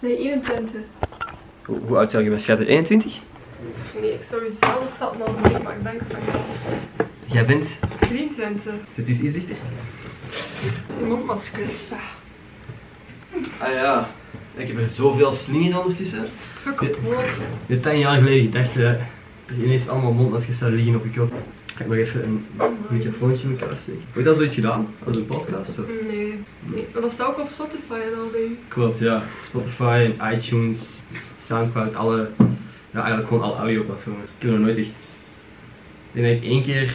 Nee, 21. Hoe oud zou je best schatten? 21? Nee, ik zou je zelf schatten als mij, maar ik denk van ja. Jij bent? 23. Zit dus inzichtig? Die mondmaskers. Ah ja, ik heb er zoveel slingen ondertussen. Ik op hoor. Dit 10 jaar geleden, ik dacht er ineens allemaal mondmaskers zouden liggen op je kop. Ga ik nog even een microfoontje in elkaar steken. Heb je dat zoiets gedaan? Als een podcast? Of? Nee. Maar dat staat ook op Spotify en al bij. Klopt, ja. Spotify, iTunes, Soundcloud, eigenlijk gewoon alle audioplatformen. Ik heb nog nooit echt... Ik denk dat ik 1 keer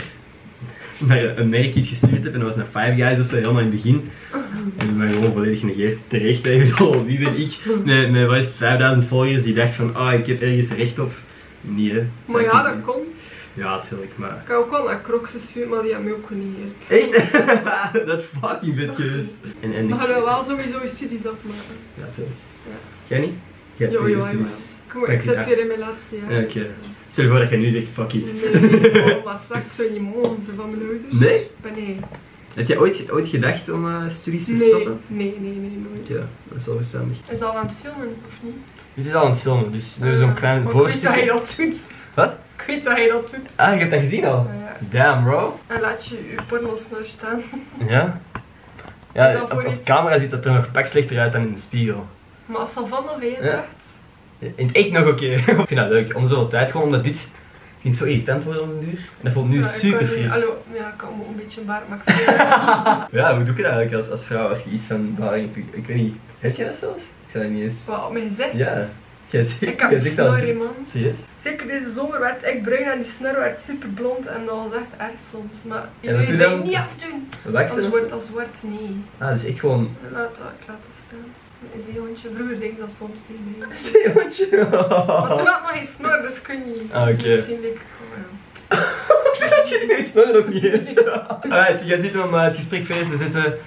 naar een merk iets gestuurd heb en dat was naar Five Guys of zo, helemaal in het begin. En ik ben gewoon volledig genegeerd. Terecht eigenlijk. Wie ben ik? Met wat is het, 5000 volgers die dacht van, ik heb ergens recht op. Nee, hè. Maar ja, dat kon. Ja, natuurlijk, maar... Ik heb ook wel naar Crocs gestuurd, maar die hebben me ook genegeerd. Echt? Dat fucking vet geweest. En Maar gaan we wel sowieso je studies afmaken. Ja, tuurlijk. Ja. Jij niet? Jij Jo, hebt jo, studies. Kom, ik zit weer in mijn laatste jaar. Ja, oké. Stel je voor dat je nu zegt, fuck it. Nee, maar zak zo niet mogen ze van mijn ouders. Nee? Nee. Heb jij ooit gedacht om studies te Nee. stoppen? Nee, nooit. Ja, dat is wel verstandig. Is al aan het filmen, of niet? Dit is al aan het filmen, dus nu zo'n klein maar ik weet dat hij voorstukje. dat doet. Wat? Ik weet dat hij dat doet. Ah, je hebt dat gezien al? Ja. Damn, bro. En laat je je pornosnor staan. Ja? Is Ja, dat op voor iets? camera ziet dat er nog pak slechter uit dan in de spiegel. Maar als Savan nog in Ja. dacht. In het echt nog oké. Ik vind dat leuk, om zoveel tijd, gewoon omdat dit ging zo irritant worden om de duur. En dat voelt nu Ja, super fris. Hallo, ja, ik kan me een beetje een baard maken. Ja, hoe doe je dat eigenlijk als vrouw, als je iets van beharing hebt? Ik weet niet, heb je dat zelfs? Ik zou dat niet eens... Wat op mijn gezicht? Ja. Jij Ik heb jij een zegt dat... snor, man. Serieus? Zeker deze zomer werd ik bruin en die snor werd super blond en dat was echt erg soms. Maar Ja, wat jullie doe je zijn dan? niet afdoen. Waxen Anders of wordt zo? dat zwart, nee. Ah, dus echt gewoon... Ik laat dat staan. Een zeehondje, vroeger deed ik dat soms tegen mij. Zeehondje. Maar toen had ik nog geen snor, dus kun je niet. Ah, oké. Misschien denk ik gewoon, ja. Dat je niet snor nog niet eens. Alright, so jij zit om het gesprek verder te zetten.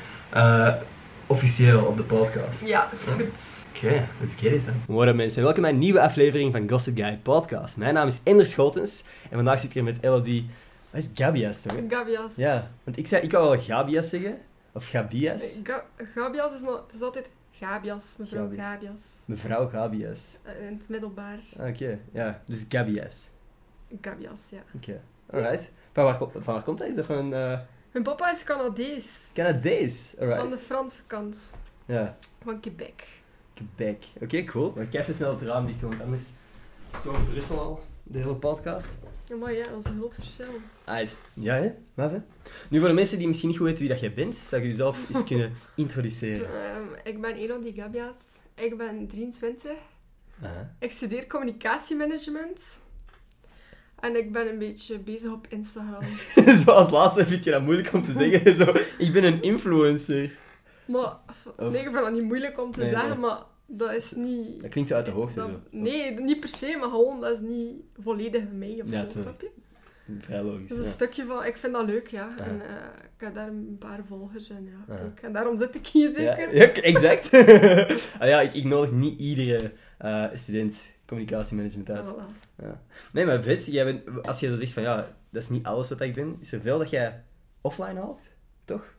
Officieel op de podcast. Ja, is goed. Oké, let's get it then. What up mensen, welkom bij een nieuwe aflevering van Gossip Guy Podcast. Mijn naam is Ender Schotens en vandaag zit ik hier met Elodie. Wat is Gabias toch? Gabias. Ja, want ik wou wel Gabias zeggen. Of Gabias. Gabias is nog, het is altijd Gabias, mevrouw Gabias. Gabias. Mevrouw Gabias. In het middelbaar. Oké, ja, dus Gabias. Gabias, ja. Oké, alright. Van waar komt hij? Is dat van Mijn papa is Canadees. Canadees? Alright. Van de Franse kant. Ja, Van Quebec. Quebec. Oké, cool. Maar ik even snel het raam dicht doen, want anders stoort Brussel al de hele podcast. Ja, maar ja, dat is een groot verschil. Alright. Ja, hè? Wat, hè? Nu, voor de mensen die misschien niet goed weten wie dat jij bent, zou je jezelf eens kunnen introduceren. Ik ben Elodie Gabias. Ik ben 23. Aha. Ik studeer communicatiemanagement. En ik ben een beetje bezig op Instagram. Zo als laatste vind je dat moeilijk om te zeggen. Zo, ik ben een influencer. Maar, nee, ik vind dat niet moeilijk om te Nee, zeggen, nee. maar dat is niet... Dat klinkt zo uit de hoogte. dat- Zo. nee, niet per se, maar gewoon, dat is niet volledig mij of Ja, zo, tuurlijk. snap je? Vrij logisch. Dat is een Ja. stukje van, ik vind dat leuk, ja. Ja. En ik heb daar een paar volgers in, ja. Ja. Kijk, en daarom zit ik hier zeker. Ja, exact. Ja, ik nodig niet iedere student communicatiemanagement uit. Voilà. Ja. Nee, maar vet, als je zo zegt van ja, dat is niet alles wat ik ben, is er veel dat jij offline haalt? Toch?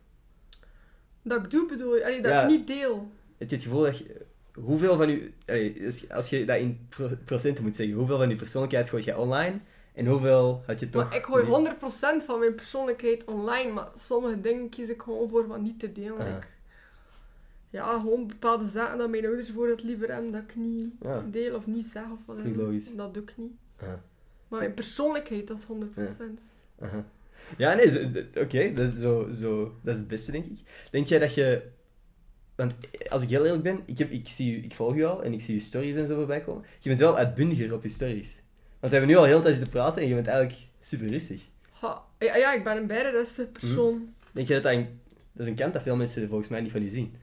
Dat ik doe, bedoel je? Allee, dat Ja. ik niet deel. Heb je het gevoel dat je... Hoeveel van je... Als je dat in procenten moet zeggen, hoeveel van je persoonlijkheid gooi je online en hoeveel had je toch... Maar ik gooi niet? 100% van mijn persoonlijkheid online, maar sommige dingen kies ik gewoon voor van niet te delen. Ja. Ja, gewoon bepaalde zaken dat mijn ouders bijvoorbeeld liever hebben dat ik niet Ja. deel of niet zeg of wat. Klinkt logisch. Dat doe ik niet. Aha. Maar mijn persoonlijkheid, dat is 100%. Aha. Ja, nee, oké, dat is het beste, denk ik. Denk jij dat je... Want als ik heel eerlijk ben, ik volg je al en ik zie je stories en zo voorbij komen. Je bent wel uitbundiger op je stories. Want we hebben nu al heel de tijd zitten praten en je bent eigenlijk super rustig. Ja, ik ben een beide rustige persoon. Denk je dat is een kant dat veel mensen volgens mij niet van je zien?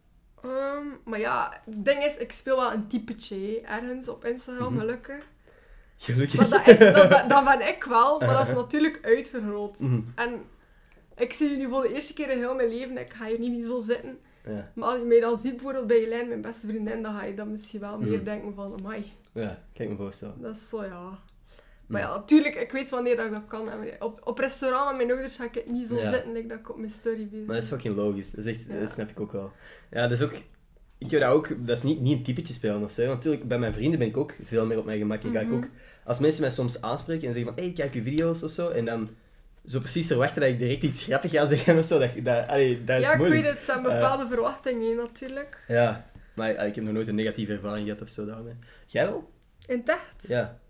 Maar ja, het ding is, ik speel wel een typetje hè, ergens op Instagram, Mhm. gelukkig. Gelukkig. Maar dat ben ik wel, maar dat is natuurlijk uitvergroot. Mhm. En ik zie je nu voor de eerste keer in heel mijn leven, ik ga hier niet zo zitten. Ja, Maar als je mij dan ziet, bijvoorbeeld bij Jelijn, mijn beste vriendin, dan ga je dan misschien wel meer Mhm. denken van, amai, ja, kijk me voorstellen. dat is zo, ja. Maar ja, natuurlijk, ik weet wanneer dat ik dat kan. En op restaurant met mijn ouders ga ik het niet zo Ja. zitten, like dat ik op mijn story bezig Maar dat is fucking logisch. Dat is echt, Ja. dat snap ik ook wel. Ja, dat is ook... ik heb dat ook, dat is niet een typetje spelen of zo. Want natuurlijk, bij mijn vrienden ben ik ook veel meer op mijn gemak. Ga ik ook, als mensen mij soms aanspreken en zeggen van, hey, kijk je video's of zo, en dan zo precies verwachten dat ik direct iets grappigs ga zeggen of zo, dat is moeilijk. Ja, ik weet het. Het zijn bepaalde verwachtingen, natuurlijk. Ja, maar ik heb nog nooit een negatieve ervaring gehad of zo daarmee. Jij wel? In het echt? Ja.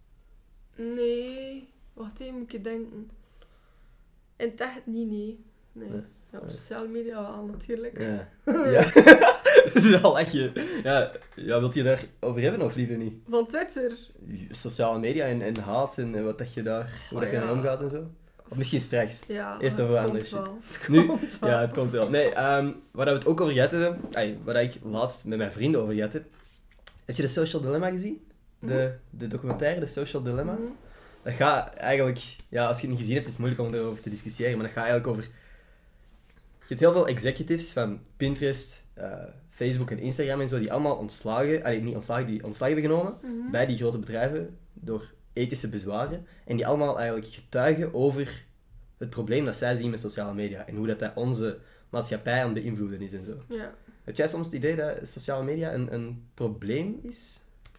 Nee. Wacht even, moet ik denken. In het echt niet, nee. Ja, op sociale media wel, natuurlijk. Ja. Ja. Dan lach je. Ja, wilt je daarover hebben of liever niet? Van Twitter? Sociale media en haat en wat dat je daar, hoe dat je mee omgaat en zo? Of misschien straks. Ja, eerst het over komt andere shit. wel. Nu, Komt wel. ja, het komt wel. Nee, waar we het ook over gehad hebben, waar ik laatst met mijn vrienden over gehad heb. Heb je de Social Dilemma gezien? De documentaire, de Social Dilemma? Dat gaat eigenlijk, ja, als je het niet gezien hebt, is het moeilijk om erover te discussiëren, maar dat gaat eigenlijk over... Je hebt heel veel executives van Pinterest, Facebook en Instagram en zo, die allemaal niet ontslagen, die ontslag hebben genomen bij die grote bedrijven door ethische bezwaren. En die allemaal eigenlijk getuigen over het probleem dat zij zien met sociale media en hoe dat onze maatschappij aan het beïnvloeden is en zo. Ja. Heb jij soms het idee dat sociale media een probleem is?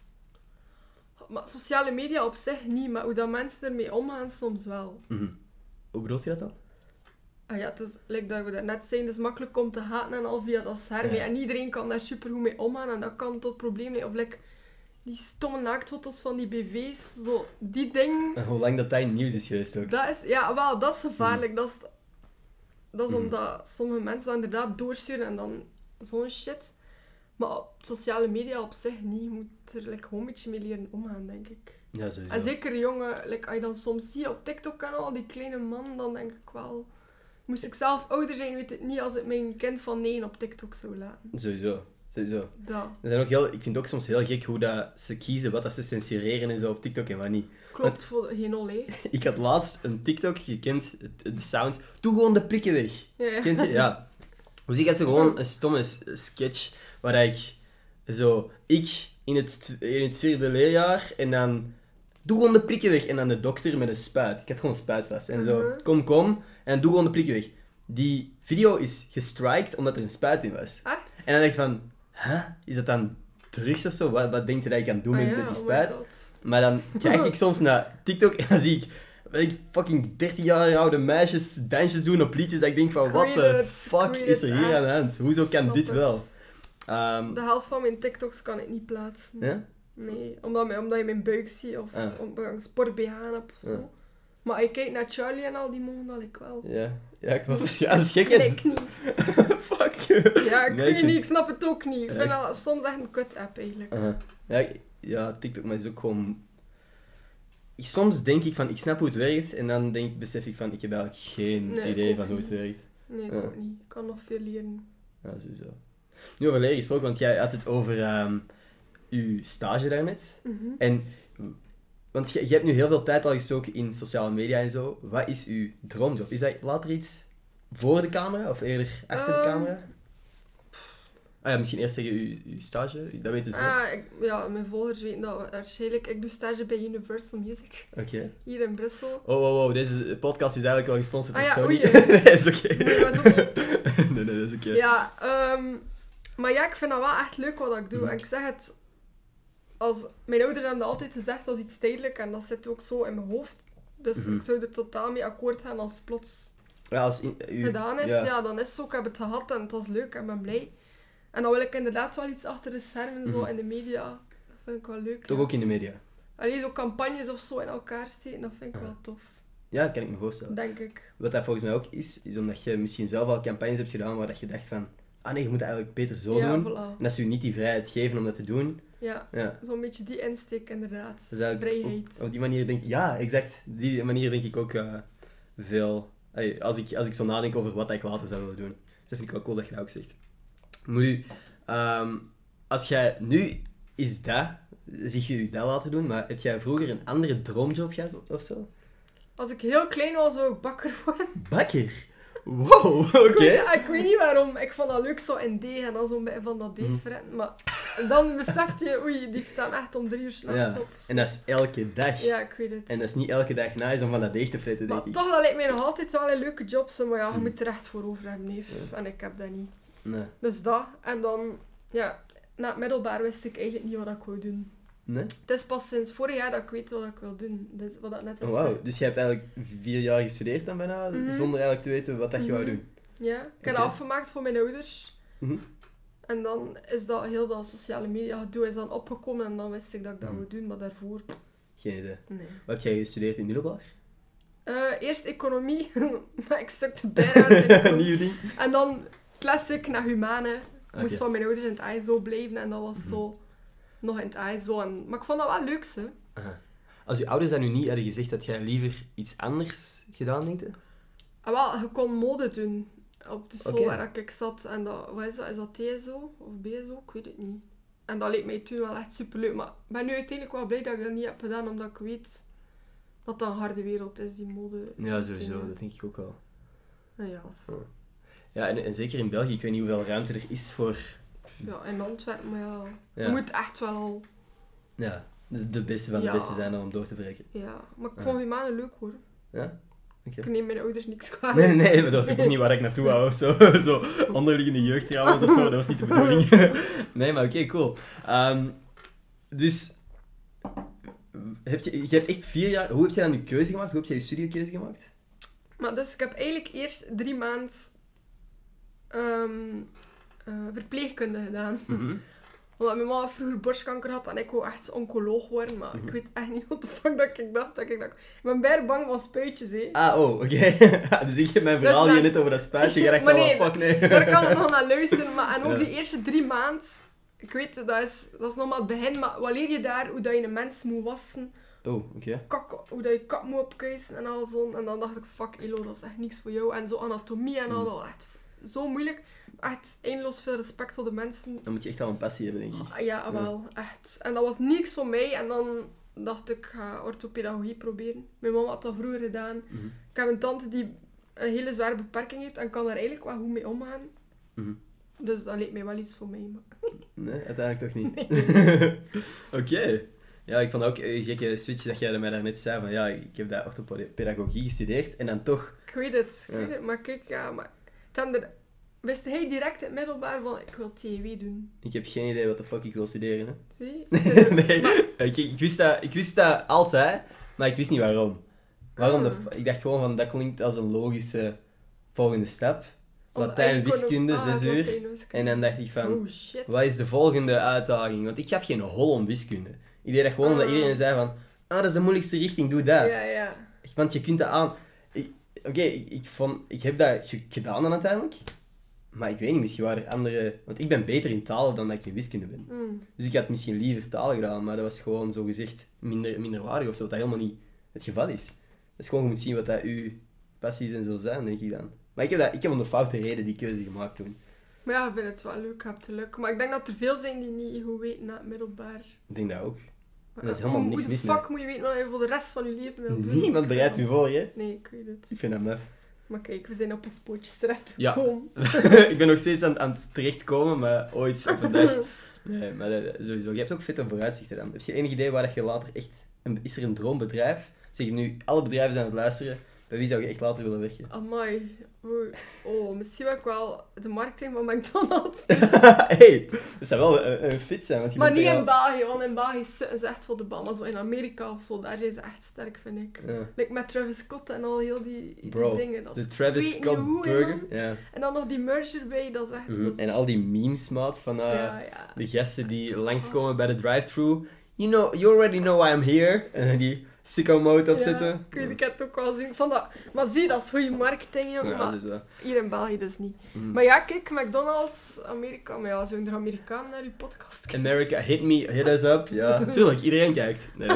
Maar sociale media op zich niet, maar hoe dat mensen ermee omgaan soms wel. Hoe bedoelt je dat dan? Ah ja, het is, like dat we daarnet zeiden, het is makkelijk om te haten en al via dat scherm. Ja. En iedereen kan daar super goed mee omgaan en dat kan tot problemen leiden. Of like, die stomme naaktfoto's van die BV's, zo, die dingen. En hoe lang dat in het nieuws is geweest ook? Dat is, ja, wel, dat is gevaarlijk. Dat is omdat sommige mensen dat inderdaad doorsturen en dan zo'n shit. Maar op sociale media op zich niet. Je moet er like, gewoon een beetje mee leren omgaan, denk ik. Ja, sowieso. En zeker jongen, like, als je dan soms ziet op TikTok-kanaal, die kleine man, dan denk ik wel... Moest ik zelf ouder zijn, weet ik niet als ik mijn kind van 9 op TikTok zou laten. Sowieso. Dat. Er zijn ook ik vind het ook soms heel gek hoe dat ze kiezen wat dat ze censureren en zo op TikTok en wat niet. Klopt, voor geen ol, hè. Ik had laatst een TikTok, je kent de sound. Doe gewoon de prikken weg. Ja. Kent je? Ja. Dus ik had zo gewoon een stomme sketch waar ik in het vierde leerjaar en dan doe gewoon de prikken weg en dan de dokter met een spuit. Ik had gewoon een spuit vast en zo, kom en doe gewoon de prikken weg. Die video is gestrikt omdat er een spuit in was. Echt? En dan dacht ik van, is dat dan drugs of zo? Wat denk je dat je kan doen met die spuit? Oh my God. Maar dan kijk ik soms naar TikTok en dan zie ik fucking 13 jaar oude meisjes dansjes doen op liedjes. Dat ik denk van, what the fuck is er hier aan de hand? Hoezo kan dit wel? De helft van mijn TikToks kan ik niet plaatsen. Ja? Nee, omdat je mijn buik ziet of omdat ik een sport BH heb of zo. Ja. Maar als je kijkt naar Charlie en al, die mogen dat ik wel. Ja, klopt. Ja, dat is gek, hè? Nee, ik niet. Fuck. Ja, ik Nee, weet niet, ik snap het ook niet. Ik vind Ja, dat soms echt een kut-app eigenlijk. Ja, TikTok, maar het is ook gewoon... Soms denk ik van, ik snap hoe het werkt, en dan besef ik van, ik heb eigenlijk geen Nee, idee ik van ook hoe het niet. werkt. Nee, ik Ja. ook niet. Ik kan nog veel leren. Ja, sowieso. Nu over leren gesproken, want jij had het over uw stage daarnet. En, want je hebt nu heel veel tijd al gestoken in sociale media en zo. Wat is uw droomjob? Is dat later iets voor de camera of eerder achter de camera? Misschien eerst zeggen uw stage, dat weten ze. Mijn volgers weten dat waarschijnlijk. Ik doe stage bij Universal Music, Oké. hier in Brussel. Oh, deze podcast is eigenlijk wel gesponsord door Sony. Oei. Nee, is oké. Nee, maar zo- Nee, dat is oké. Ja, maar ja, ik vind dat wel echt leuk wat ik doe. En ik zeg het, mijn ouders hebben dat altijd gezegd als iets tijdelijk en dat zit ook zo in mijn hoofd. Dus ik zou er totaal mee akkoord gaan als het plots Ja, als gedaan is. Ja, dan is het zo, ik heb het gehad en het was leuk en ik ben blij. En dan wil ik inderdaad wel iets achter de schermen, zo in de media. Dat vind ik wel leuk. Toch ook in de media? Alleen zo campagnes of zo in elkaar steken, dat vind ik wel tof. Ja, kan ik me voorstellen. Denk ik. Wat dat volgens mij ook is omdat je misschien zelf al campagnes hebt gedaan waar dat je dacht van, nee, je moet het eigenlijk beter zo Ja, doen. voilà. En dat ze je niet die vrijheid geven om dat te doen. Ja, Ja. zo'n beetje die insteek inderdaad. Dus eigenlijk Vrijheid. op die manier denk ik, ja, exact. Die manier denk ik ook veel. Als ik zo nadenk over wat ik later zou willen doen. Dus dat vind ik wel cool dat je dat ook zegt. Maar nu, als jij nu is dat, zie je dat laten doen, maar heb jij vroeger een andere droomjob gehad of zo? Als ik heel klein was, zou ik bakker worden. Bakker? Wow, oké. Ik weet niet waarom. Ik vond dat leuk zo in deeg en dan zo bij van dat deeg fretten. Maar dan beseft je, oei, die staan echt om 3 uur 's nachts Ja. op. En dat is elke dag. Ja, ik weet het. En dat is niet elke dag nice om van dat deeg te fretten, Maar denk ik. toch, dat lijkt mij nog altijd wel een leuke job. Maar ja, je moet er echt voor over hebben, neef. En ik heb dat niet. Nee. Dus dat. En dan Ja, na het middelbaar wist ik eigenlijk niet wat ik wou doen. Nee? Het is pas sinds vorig jaar dat ik weet wat ik wil doen. Dus wat ik net heb Oh, wauw. gezegd. Dus je hebt eigenlijk 4 jaar gestudeerd dan bijna, zonder eigenlijk te weten wat dat je wou Mhm. doen. Ja, ik heb Oké. dat afgemaakt voor mijn ouders. Mhm. En dan is dat heel dat sociale media gedoe is dan opgekomen en dan wist ik dat ik dat Mhm. wou doen, maar daarvoor, Geen idee. nee. Wat heb jij gestudeerd in middelbaar? Eerst economie, maar ik stukte bijna uit economie. Nieuw ding. En dan classic naar humane. Ik moest Oké. van mijn ouders in het ISO blijven en dat was Mhm. zo nog in het ISO. Maar ik vond dat wel leuk, hè. Aha. Als je ouders dan nu niet hadden gezegd dat jij liever iets anders gedaan denkt? En wel, je kon mode doen op de school Oké. waar ik zat. En dat, wat is dat? Is dat TSO of BSO? Ik weet het niet. En dat leek mij toen wel echt superleuk. Maar ik ben nu uiteindelijk wel blij dat ik dat niet heb gedaan, omdat ik weet dat dat een harde wereld is, die mode. Ja, sowieso. dingen. Dat denk ik ook wel. Nou ja. Ja, en zeker in België, ik weet niet hoeveel ruimte er is voor Ja, in Antwerpen, maar ja. Ja. Je moet echt wel al... ja, de beste van de Ja. beste zijn dan om door te breken. Ja, maar ik Ja. vond humane leuk, hoor. Ja? Oké. Ik neem mijn ouders niks kwalijk. Nee, maar dat was ook niet waar ik naartoe wou of zo. Zo onderliggende jeugdtrauma's of zo, dat was niet de bedoeling. Nee, maar oké, cool. Dus, je hebt echt 4 jaar... Hoe heb je dan je keuze gemaakt? Hoe heb je je studiekeuze gemaakt? Maar dus ik heb eigenlijk eerst 3 maanden verpleegkunde gedaan. Omdat mijn mama vroeger borstkanker had en ik wou echt oncoloog worden, maar ik weet echt niet wat de fuck dat ik dacht. Ik ben bijna bang van spuitjes, hè. Ah, oh, oké. Dus ik heb mijn verhaal Dus hier dan- net over dat spuitje gerecht. Maar al, nee, fuck nee. Daar kan ik nog naar luisteren. Maar, en ook Ja. die eerste 3 maanden, ik weet, dat is nog maar het begin, maar wat leer je daar? Hoe dat je een mens moet wassen, Oh, oké. hoe dat je kak moet opkuisen en al zo. En dan dacht ik, fuck Elo, dat is echt niks voor jou. En zo anatomie en al, dat was echt zo moeilijk. Echt eindeloos veel respect voor de mensen. Dan moet je echt al een passie hebben, denk ik. Ja, wel, echt. En dat was niks voor mij. En dan dacht ik, ga orthopedagogie proberen. Mijn mama had dat vroeger gedaan. Mhm. Ik heb een tante die een hele zware beperking heeft en kan daar eigenlijk wel goed mee omgaan. Mhm. Dus dat leek mij wel iets voor mij. Maar... Nee, uiteindelijk toch niet. Oké. Ja, ik vond ook een gekke switch dat jij mij daarnet zei van ja, ik heb daar orthopedagogie gestudeerd en dan toch... Ik weet het, Ja. maar kijk, ja, maar... Wist hij direct in het middelbaar van, ik wil TW doen? Ik heb geen idee wat de fuck ik wil studeren, hè. Zie? Nee, Maar- ik wist dat altijd, maar ik wist niet waarom. Waarom? Ah. Ik dacht gewoon van, dat klinkt als een logische volgende stap. Latijn, Ik kon ook- wiskunde, 6 uur. Latijn, wiskunde. En dan dacht ik van, Oh shit. wat is de volgende uitdaging? Want ik gaf geen hol om wiskunde. Ik deed dat gewoon omdat Ah. iedereen zei van, dat is de moeilijkste richting, doe dat. Ja, ja. Want je kunt dat aan... Ik heb dat gedaan dan uiteindelijk. Maar ik weet niet, misschien waren er andere... Want ik ben beter in talen dan dat ik in wiskunde ben. Mm. Dus ik had misschien liever taal gedaan, maar dat was gewoon zogezegd minder waardig of zo, wat dat helemaal niet het geval is. Dat is gewoon, je moet zien wat dat uw passies en zo zijn, denk ik dan. Maar ik heb om de foute reden die keuze gemaakt toen. Maar ja, ik vind het wel leuk, ik heb het leuk. Maar ik denk dat er veel zijn die niet goed weten na het middelbaar. Ik denk dat ook. Maar En dat is helemaal hoe niks de mis fuck mee. moet je weten wat je voor de rest van je leven wilt doen? Niemand bereidt u voor, hè? Nee, ik weet het. Ik vind dat maf. Maar kijk, we zijn op ons pootjes terecht Ja. gekomen. Ik ben nog steeds aan het terechtkomen, maar ooit op een dag... Nee, maar sowieso. Je hebt ook vette vooruitzichten dan. Heb je enig idee waar dat je later echt... Is er een droombedrijf? Zeg nu, alle bedrijven zijn aan het luisteren. Bij wie zou je echt later willen werken? Amai. Oh, misschien wil ik wel de marketing van McDonald's. Hey, dat zou wel een fit zijn. Want je Maar bent niet er in al- België, want in België zitten ze echt voor de bal. Maar zo in Amerika of zo, daar zijn ze echt sterk, vind ik. Ja. Like met Travis Scott en al heel die Bro, dingen. Dat de is Travis weet niet Scott hoe, hè, Burger. man. Ja. En dan nog die merch erbij, dat is echt... Mhm. dat is En al die memes, maat, van Ja, ja. de gasten die langskomen bij de drive-thru. You already know I'm here. En dan die sicko mode opzetten. Ja, ik heb het ook wel zien. Van dat, maar zie, dat is goede marketing, jongen. Ja, maar sowieso. hier in België dus niet. Mhm. Maar ja, kijk, McDonald's, Amerika. Maar ja, zo'n Amerikaan naar uw podcast kijken. America, hit us up. Ja, tuurlijk, iedereen kijkt. Nee,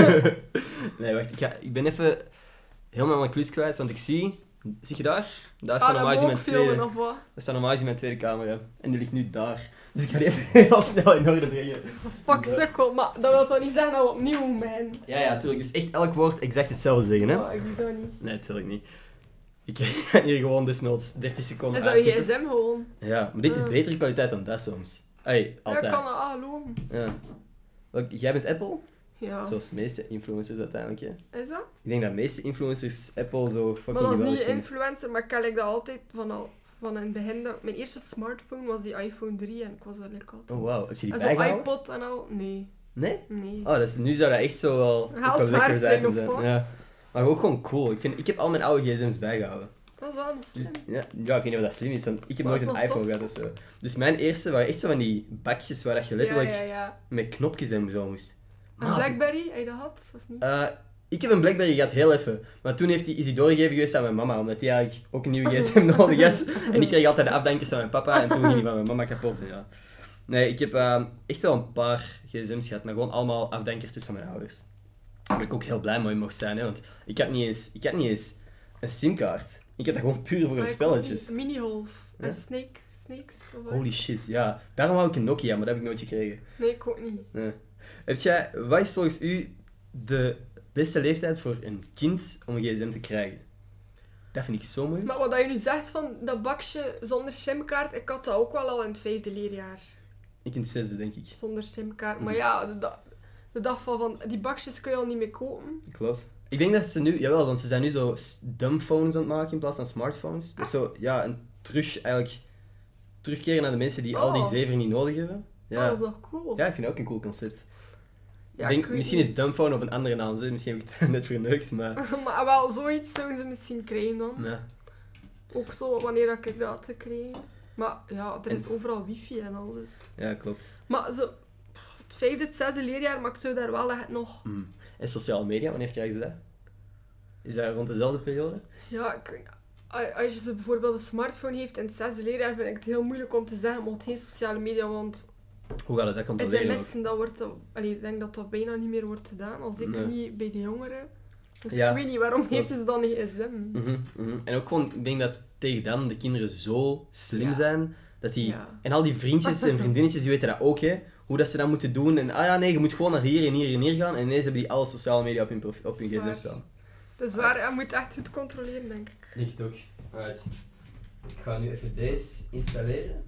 nee wacht, ik ben even helemaal mijn klus kwijt, want ik zie je daar? Daar staat normaal gezien mijn tweede. Of wat? Daar staat normaal gezien mijn tweede camera. En die ligt nu daar. Dus ik ga die even heel snel in orde brengen. Fuck, Zo. sukkel. Maar dat wil toch niet zeggen dat we opnieuw moeten. Ja, tuurlijk. Dus echt elk woord exact hetzelfde zeggen, hè? Oh, ik doe dat niet. Nee, tuurlijk niet. Ik ga hier gewoon desnoods 30 seconden Is dat je uitknippen. gsm gewoon? Ja, maar dit is Ah. betere kwaliteit dan dat soms. Hey, Ja, altijd. kan dat, hallo. Ja. Jij bent Apple? Ja. Zoals de meeste influencers uiteindelijk, hè? Is dat? Ik denk dat de meeste influencers Apple zo fucking Maar dat is niet geweldig vinden. influencer, maar ik ken dat altijd van al van in het begin. Mijn eerste smartphone was die iPhone 3 en ik was eigenlijk altijd... Oh, wauw. Heb je die En zo'n bijgehouden? iPod en al? Nee. Nee? Nee. Oh, nu zou dat echt zo wel... Geld ook wel waard lekker zijn, of zijn. wat? Ja. Maar ook gewoon cool. Ik heb al mijn oude gsm's bijgehouden. Dat is wel nog Dus, slim. ja, ik weet niet of dat slim is, want ik heb Maar nooit dat een is wel iPhone gehad of zo. Dus mijn eerste waren echt zo van die bakjes waar dat je letterlijk Ja. met knopjes en zo moest. Een Maat, Blackberry, heb je dat had? Of niet? ik heb een Blackberry gehad, heel even. Maar toen is die doorgegeven geweest aan mijn mama, omdat die eigenlijk ook een nieuwe gsm nodig had. En ik kreeg altijd de afdankers van mijn papa en toen ging die van mijn mama kapot. En ja. Nee, ik heb echt wel een paar gsm's gehad, maar gewoon allemaal afdankertjes van mijn ouders. Daar ben ik ook heel blij mee mocht zijn, hè, want ik had niet eens een simkaart. Ik had dat gewoon puur voor de spelletjes. Mini-golf. Ja? En Snakes. Of wat? Holy shit, ja. Daarom wou ik een Nokia, maar dat heb ik nooit gekregen. Nee, ik ook niet. Nee. Wat is volgens u de beste leeftijd voor een kind om een gsm te krijgen? Dat vind ik zo moeilijk. Maar wat je nu zegt van dat bakje zonder simkaart, ik had dat ook wel al in het 5e leerjaar. Ik in het 6e, denk ik. Zonder simkaart. Maar ja, de dag van die bakjes kun je al niet meer kopen. Klopt. Ik denk dat ze nu... Jawel, want ze zijn nu zo dumbphones aan het maken in plaats van smartphones. Dus zo, ja, terugkeren naar de mensen die al die zever niet nodig hebben. Ja. Dat is nog cool. Ja, ik vind dat ook een cool concept. Ja, Ik denk, ik weet misschien niet. is dumbphone of een andere naam. Zo. Misschien heb ik het net verneukt, maar... Maar wel, zoiets zouden ze misschien krijgen dan. Ja. Ook zo, wanneer dat ik dat had gekregen. Maar ja, er is overal wifi en al. Dus. Ja, klopt. Maar zo, het 5e, het 6e leerjaar, maar ik zou daar wel echt nog... En sociale media, wanneer krijgen ze dat? Is dat rond dezelfde periode? Ja, als je ze bijvoorbeeld een smartphone heeft in het 6e leerjaar, vind ik het heel moeilijk om te zeggen, maar geen sociale media, want Hoe gaat dat controleren? sms'en, ik denk dat dat bijna niet meer wordt gedaan, al zeker Nee. niet bij de jongeren. Dus Ja. ik weet niet, waarom heeft ze dan niet gsm? En ook gewoon, ik denk dat tegen dan de kinderen zo slim Ja. zijn, dat die... Ja. En al die vriendjes en vriendinnetjes, die weten dat ook, hè. Hoe dat ze dat moeten doen. En je moet gewoon naar hier en hier en hier gaan. En ineens hebben die alle sociale media op hun gsm Zwaar. staan. Dus waar, je moet echt goed controleren, denk ik. Denk het ook. Alright. Ik ga nu even deze installeren.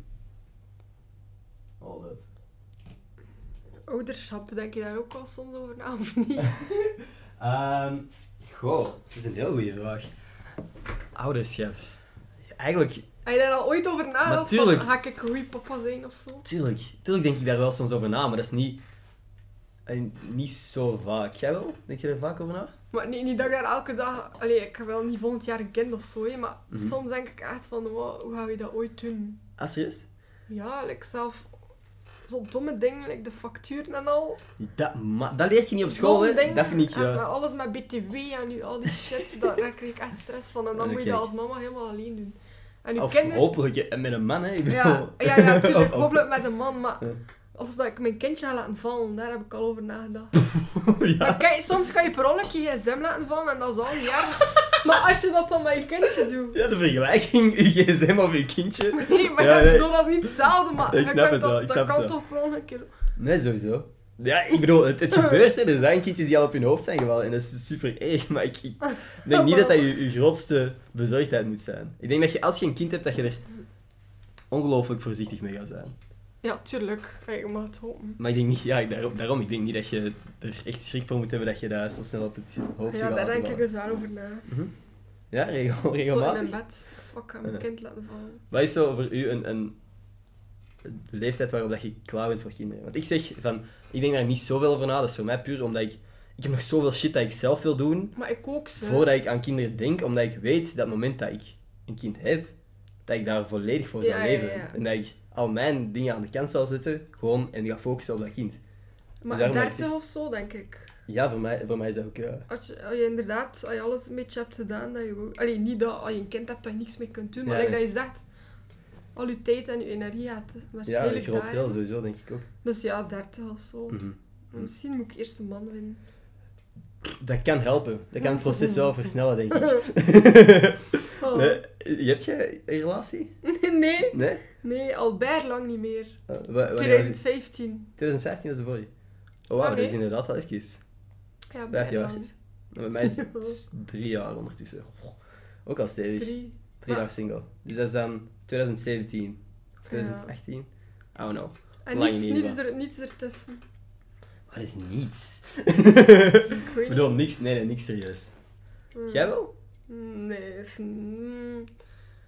Hold up. Ouderschap, denk je daar ook al soms over na, of niet? Goh, dat is een heel goede vraag. Ouderschap. Eigenlijk, Heb je daar al ooit over nagedacht? Natuurlijk. Van, ga ik een goede papa zijn of zo? tuurlijk denk ik daar wel soms over na, maar dat is niet zo vaak. Jij wel? Denk je er vaak over na? Maar nee, niet dat ik daar elke dag... ik heb wel niet volgend jaar een kind of zo, hè, maar Mhm. soms denk ik echt van, wow, hoe ga je dat ooit doen? Ah, serieus? Ja, zelf... Zo'n domme dingen, de facturen en al. Dat leert je niet op school, Zo'n hè? dingen. Dat vind ik, En ja. met alles met BTW en nu al die shit, daar krijg ik echt stress van. En dan moet je Oké. dat als mama helemaal alleen doen. En uw Of kinderen... hopelijk met een man, hè? Ik bedoel. Ja, natuurlijk. Of- Hopelijk met een man, maar... Ja. Of dat ik mijn kindje ga laten vallen, daar heb ik al over nagedacht. Ja. Maar kijk, soms kan je per ongeluk je gsm laten vallen en dat is al niet erg. Maar als je dat dan met je kindje doet... Ja, de vergelijking, uw gsm of uw kindje. Nee, maar Ja, ik nee. bedoel dat is niet hetzelfde, maar Ik je snap kunt het wel, dat, ik snap dat kan het wel. toch per ongeluk... Nee, sowieso. Ja, ik bedoel, het gebeurt, hè. Er zijn kindjes die al op hun hoofd zijn gevallen en dat is super erg, maar ik denk niet dat dat je grootste bezorgdheid moet zijn. Ik denk dat als je een kind hebt, dat je er ongelooflijk voorzichtig mee gaat zijn. Ja, tuurlijk. Ik mag het hopen. Maar ik denk niet, daarom, ik denk niet dat je er echt schrik voor moet hebben dat je dat zo snel op het hoofd Ja, gaat daar denk laten ik dus wel over na. vallen. Ja, Zo in regelmatig. mijn bed. Fuck, ik ga mijn kind laten vallen. Wat is zo voor u een leeftijd waarop dat je klaar bent voor kinderen? Want ik zeg van, ik denk daar niet zoveel over na. Dat is voor mij puur omdat ik heb nog zoveel shit dat ik zelf wil doen, Maar ik ook zo. voordat ik aan kinderen denk, omdat ik weet dat het moment dat ik een kind heb, dat ik daar volledig voor zal Ja, leven. ja. En dat ik al mijn dingen aan de kant zal zetten, gewoon, en ga focussen op dat kind. Maar daarom dat ik 30 of zo, denk ik. Ja, voor mij is dat ook... Als je inderdaad, als je alles een beetje hebt gedaan, dat je... Allee, niet dat als je een kind hebt dat je niks mee kunt doen, maar Ja, like nee. dat je zegt, al je tijd en je energie gaat ja, waarschijnlijk een groot daar. deel, sowieso, denk ik ook. Dus ja, 30 of zo. Mhm. Misschien moet ik eerst een man winnen. Dat kan helpen. Dat kan het proces wel versnellen, denk ik. Oh. Nee, heb je een relatie? Nee, Nee? nee, al bijna lang niet meer. Wanneer was het? 2015. 2015 was de voor je. Oh wauw, Oh, dat is nee. inderdaad al even. Ja, 5 bijna jaar lang. wachtjes. Bij mij is het 3 jaar ondertussen. Ook al stevig. 3. 3 jaar single. Dus dat is dan 2017. Of 2018. I don't know. En Lang in ieder niets ertussen. Wat is niets? Ik Ik weet bedoel, niet. niks. Nee, niks serieus. Jij wel? Nee.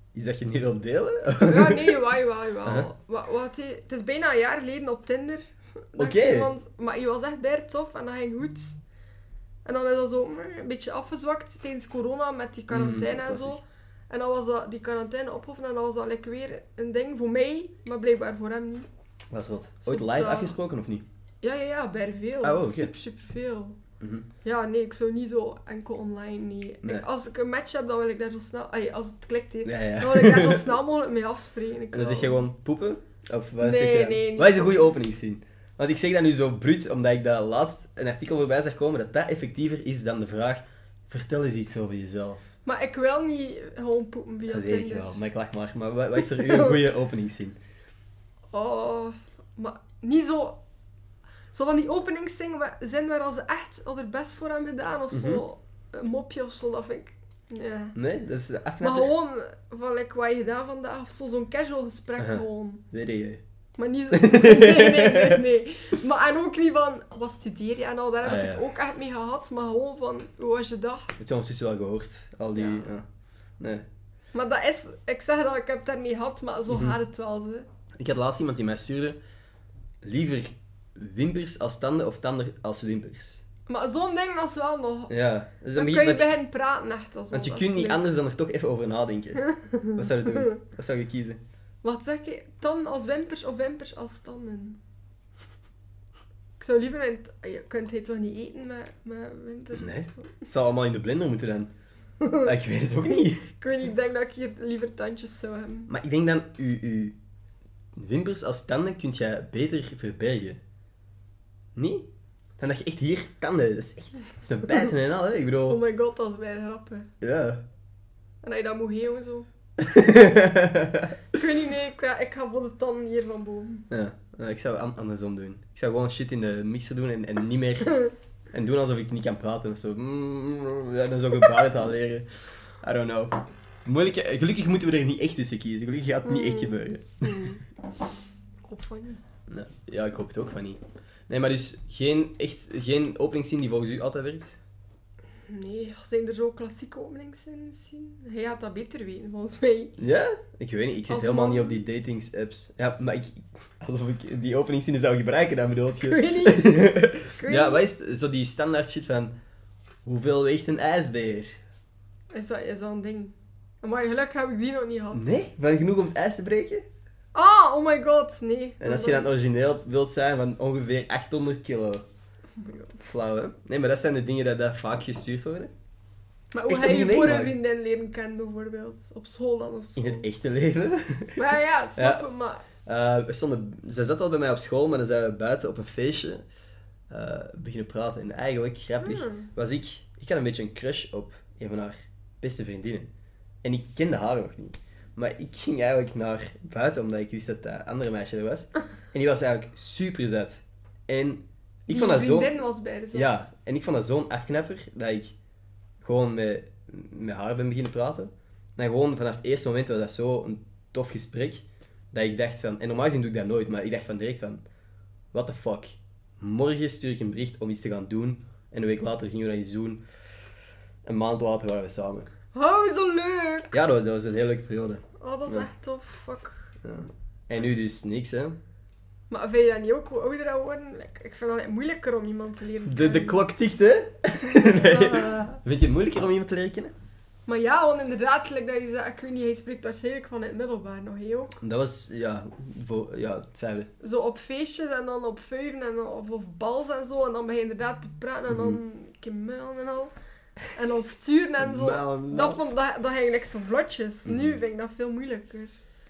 Iets dat je niet wilt delen? Ja, nee, jawel. Uh-huh. Het is bijna een jaar geleden op Tinder. Oké. Maar je was echt bij tof en dat ging goed. En dan is dat zo een beetje afgezwakt tijdens corona met die quarantaine en zo. lastig. En dan was dat, die quarantaine opgehoven en dan was dat like weer een ding voor mij, maar blijkbaar voor hem niet. Was wat? Zo Ooit live dat- afgesproken of niet? Ja, bij veel. Oh, oké. Super veel. Mhm. Ja, nee, ik zou niet zo enkel online, nee. Nee. Als ik een match heb, dan wil ik daar zo snel... als het klikt, hè, Ja. dan wil ik daar zo snel mogelijk mee afspreken. En dan zeg je gewoon poepen? Of wat Nee, zeg je dan? nee, niet Wat is een zo. goede openingszin? Want ik zeg dat nu zo bruut, omdat ik dat laatst een artikel voorbij zag komen, dat effectiever is dan de vraag, vertel eens iets over jezelf. Maar ik wil niet gewoon poepen via Dat weet ik Tinder. wel, maar ik lach maar. Maar wat is er uw goede openingszin? Oh, maar niet zo... Zo van die openingszin zijn waar als ze echt al er best voor hebben gedaan of zo. Een mopje of zo, dat vind ik... Ja. Nee, dat is Maar afknappen. gewoon van like, wat je gedaan vandaag of zo, zo'n casual gesprek Aha. gewoon. Weet je. Maar niet... Nee. Maar en ook niet van, wat studeer je en al, daar heb ik ja. het ook echt mee gehad. Maar gewoon van, hoe was je dag? Heb je ondertussen wel gehoord? Al die... Ja. Ja. Nee. Maar dat is... Ik zeg dat ik heb het daarmee gehad, maar zo gaat het wel, ze. Ik had laatst iemand die mij stuurde, liever wimpers als tanden of tanden als wimpers. Maar zo'n ding dat is wel nog... Ja. Dus Dan begint kun je met- beginnen praten echt. Als Want je dat kunt is niet leuk. anders dan er toch even over nadenken. Wat zou je doen? Wat zou je kiezen? Wat zeg je? Tanden als wimpers of wimpers als tanden? Ik zou liever... Je kunt het toch niet eten met wimpers? Nee. Het zou allemaal in de blender moeten dan. Ik weet het ook niet. Ik weet niet, ik denk dat ik hier liever tandjes zou hebben. Maar ik denk dan, uw wimpers als tanden kun je beter verbergen. Niet? Dan dat je echt hier tanden, dat is echt... Dat is met bijten en al, hè. Ik bedoel... Oh my god, dat is bijna grappig. Ja. En dat je dat moet geven zo. Ik weet niet, nee, ik ga voor de tanden hier van boven. Ja, ik zou andersom doen. Ik zou gewoon shit in de mixer doen en niet meer... En doen alsof ik niet kan praten of zo. Ja, dan zou ik gebarentaal leren. I don't know. Moeilijk, gelukkig moeten we er niet echt tussen kiezen. Gelukkig gaat het niet echt gebeuren. Ik hoop van niet. Nee, ja, ik hoop het ook van niet. Nee, maar dus geen openingszin die volgens u altijd werkt? Nee, zijn er zo klassieke openingszinnen misschien? Hij gaat dat beter weten, volgens mij. Ja? Ik weet niet, ik zit Als helemaal man. niet op die datingsapps. Ja, maar alsof ik die openingszinnen zou gebruiken, dan bedoel Ik je. weet niet. Ik weet Ja, niet. wat is zo die standaard shit van... Hoeveel weegt een ijsbeer? Is dat een ding? Maar gelukkig heb ik die nog niet gehad. Nee? Van genoeg om het ijs te breken? Ah, oh my god, nee. En als je dan origineel wilt zijn van ongeveer 800 kilo. Oh my god. Flauw, hè? Nee, maar dat zijn de dingen dat vaak gestuurd worden. Maar hoe Echt ga je niet je vorige meegemaakt? vriendin leren kennen, bijvoorbeeld? Op school dan of zo? In het echte leven. Maar ja, snap Ja. het, maar... Zij zat al bij mij op school, maar dan zijn we buiten op een feestje beginnen praten. En eigenlijk, grappig, was ik had een beetje een crush op een van haar beste vriendinnen. En ik kende haar nog niet. Maar ik ging eigenlijk naar buiten, omdat ik wist dat dat andere meisje er was. En die was eigenlijk super zet. En ik vond dat zo... vriendin was bij de zat. Ja, en ik vond dat zo'n afknapper, dat ik gewoon met haar ben beginnen praten. En gewoon vanaf het eerste moment was dat zo een tof gesprek, dat ik dacht van... En normaal gezien doe ik dat nooit, maar ik dacht van direct van... What the fuck? Morgen stuur ik een bericht om iets te gaan doen. En een week later gingen we dat iets doen. Een maand later waren we samen. Oh, zo leuk! Ja, dat was een hele leuke periode. Oh, dat is Ja. echt tof, fuck. Ja. En nu dus niks, hè. Maar vind je dat niet ook, hoe ouder dat worden? Like, ik vind het moeilijker om iemand te leren De kennen. klok tikt, hè. Nee. Ah. Vind je het moeilijker om iemand te leren kennen? Maar ja, want inderdaad, like dat je zei, ik weet niet, hij spreekt waarschijnlijk van het middelbaar nog, heel. Dat was, ja, het vijfde. Zo op feestjes en dan op vuiven en of bals en zo. En dan begin je inderdaad te praten en dan een keer muilen en al. En dan sturen en zo. Muilen, Dat ging eigenlijk zo vlotjes. Nu vind ik dat veel moeilijker.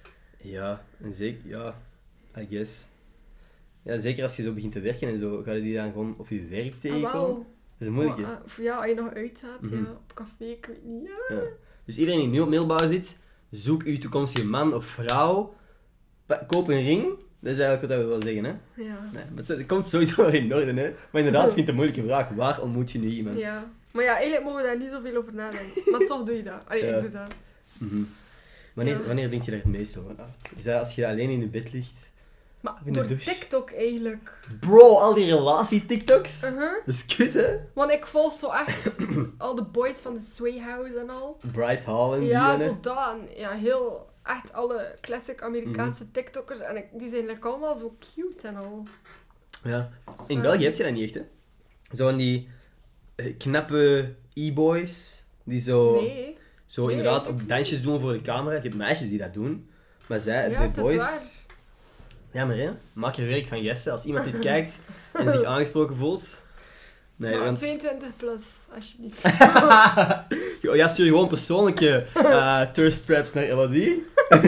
Ja, en zeker, ja, I guess. Ja, zeker als je zo begint te werken en zo, ga je die dan gewoon op je werk tegenkomen? wel. Dat is moeilijk, hè? Of ja, als je nog uitgaat, Mhm. ja, op café, ik weet niet. Ja. Ja. Dus iedereen die nu op middelbaar zit, zoek uw toekomstige man of vrouw, koop een ring. Dat is eigenlijk wat we willen zeggen, hè? Ja. Nee, maar het komt sowieso wel in orde, hè? Maar inderdaad, ik vind het een moeilijke vraag. Waar ontmoet je nu iemand? Ja. Maar ja, eigenlijk mogen we daar niet zoveel over nadenken. Maar toch doe je dat. Allee, Ja. ik doe dat. Mhm. Wanneer Ja. denk je daar het meest over na? Is dat als je alleen in je bed ligt Maar In de door douche. TikTok eigenlijk. Bro, al die relatie-TikToks. Uh-huh. Dat is kut, hè? Want ik volg zo echt al de boys van de Sway House en al. Bryce Hall en die Ja, ene. zo dat. En ja, heel... Echt alle classic Amerikaanse TikTokkers. En die zijn like allemaal zo cute en al. Ja. Dus, In België heb je dat niet echt, hè? Zo van die knappe e-boys, die zo, Nee. zo Nee, inderdaad eigenlijk op dansjes doen voor de camera. Je hebt meisjes die dat doen. Maar zij, Ja, de het is boys... waar. Ja, maar hè, maak er werk van Jesse. Als iemand dit kijkt en zich aangesproken voelt... Nee, Maar want... 22 plus, alsjeblieft. Ja, stuur gewoon persoonlijke thirst traps naar Elodie.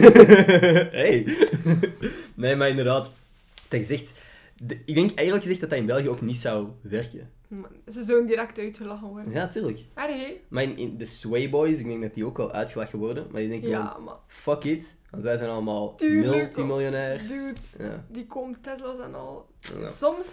Hey. Nee, maar inderdaad. Dat gezegd... Ik denk eigenlijk gezegd dat dat in België ook niet zou werken. Man, ze zouden direct uitgelachen worden. Ja, tuurlijk. Erg, hè? Maar in de Sway Boys, ik denk dat die ook wel uitgelachen worden. Maar die denken Ja, gewoon, maar... fuck it. Want wij zijn allemaal Tuurlijk. multimiljonairs. Dude, Ja. die komen Tesla's en al. Ja.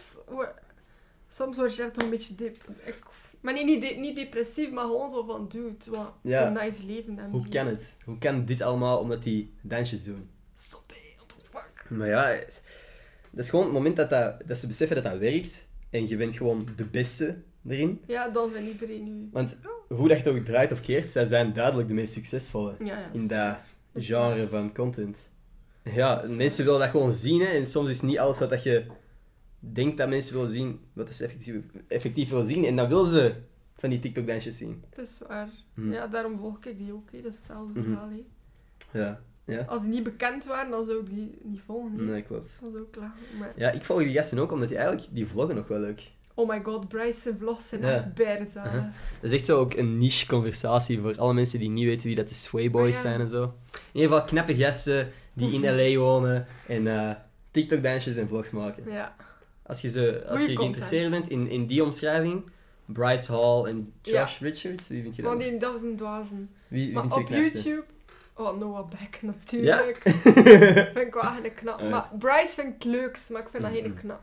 Soms word je echt toch een beetje... Maar nee, niet depressief, maar gewoon zo van... Dude, wat Ja. een nice leven hebben Hoe die. kan het? Hoe kan dit allemaal omdat die dansjes doen? Zot, hè, what the fuck. Maar ja, dat is gewoon het moment dat ze beseffen dat dat werkt. En je bent gewoon de beste erin. Ja, dan vindt iedereen nu... Want hoe dat je ook draait of keert, zij zijn duidelijk de meest succesvolle Ja, in dat genre van content. Ja, mensen willen dat gewoon zien, hè. En soms is niet alles wat dat je denkt dat mensen willen zien, wat ze effectief willen zien. En dan willen ze van die TikTok-dansjes zien. Het is waar. Mhm. Ja, daarom volg ik die ook, hè. Dat is hetzelfde Mhm. verhaal, hè. Ja. Ja. Als die niet bekend waren, dan zou ik die niet volgen, hè. Nee, klopt. Dat is ook klaar. Maar... Ja, ik volg die gasten ook, omdat die eigenlijk, die vloggen nog wel leuk. Oh my god, Bryce's vlogs zijn Ja. echt bijzalig. Dat is echt zo ook een niche conversatie voor alle mensen die niet weten wie dat de Sway Boys Ah, ja. zijn en zo. In ieder geval knappe gasten die in LA wonen en TikTok-dansjes en vlogs maken. Ja. Als je Goeie geïnteresseerd bent in die omschrijving, Bryce Hall en Josh Richards, wie vind je Maar dat? dat is een dwazen. Wie Maar vind je op de knapste? YouTube... Oh, Noah Beck, natuurlijk. Vind ik wel echt een knap. Alright. Maar Bryce vind ik het leukst, maar ik vind dat Mhm. geen knap.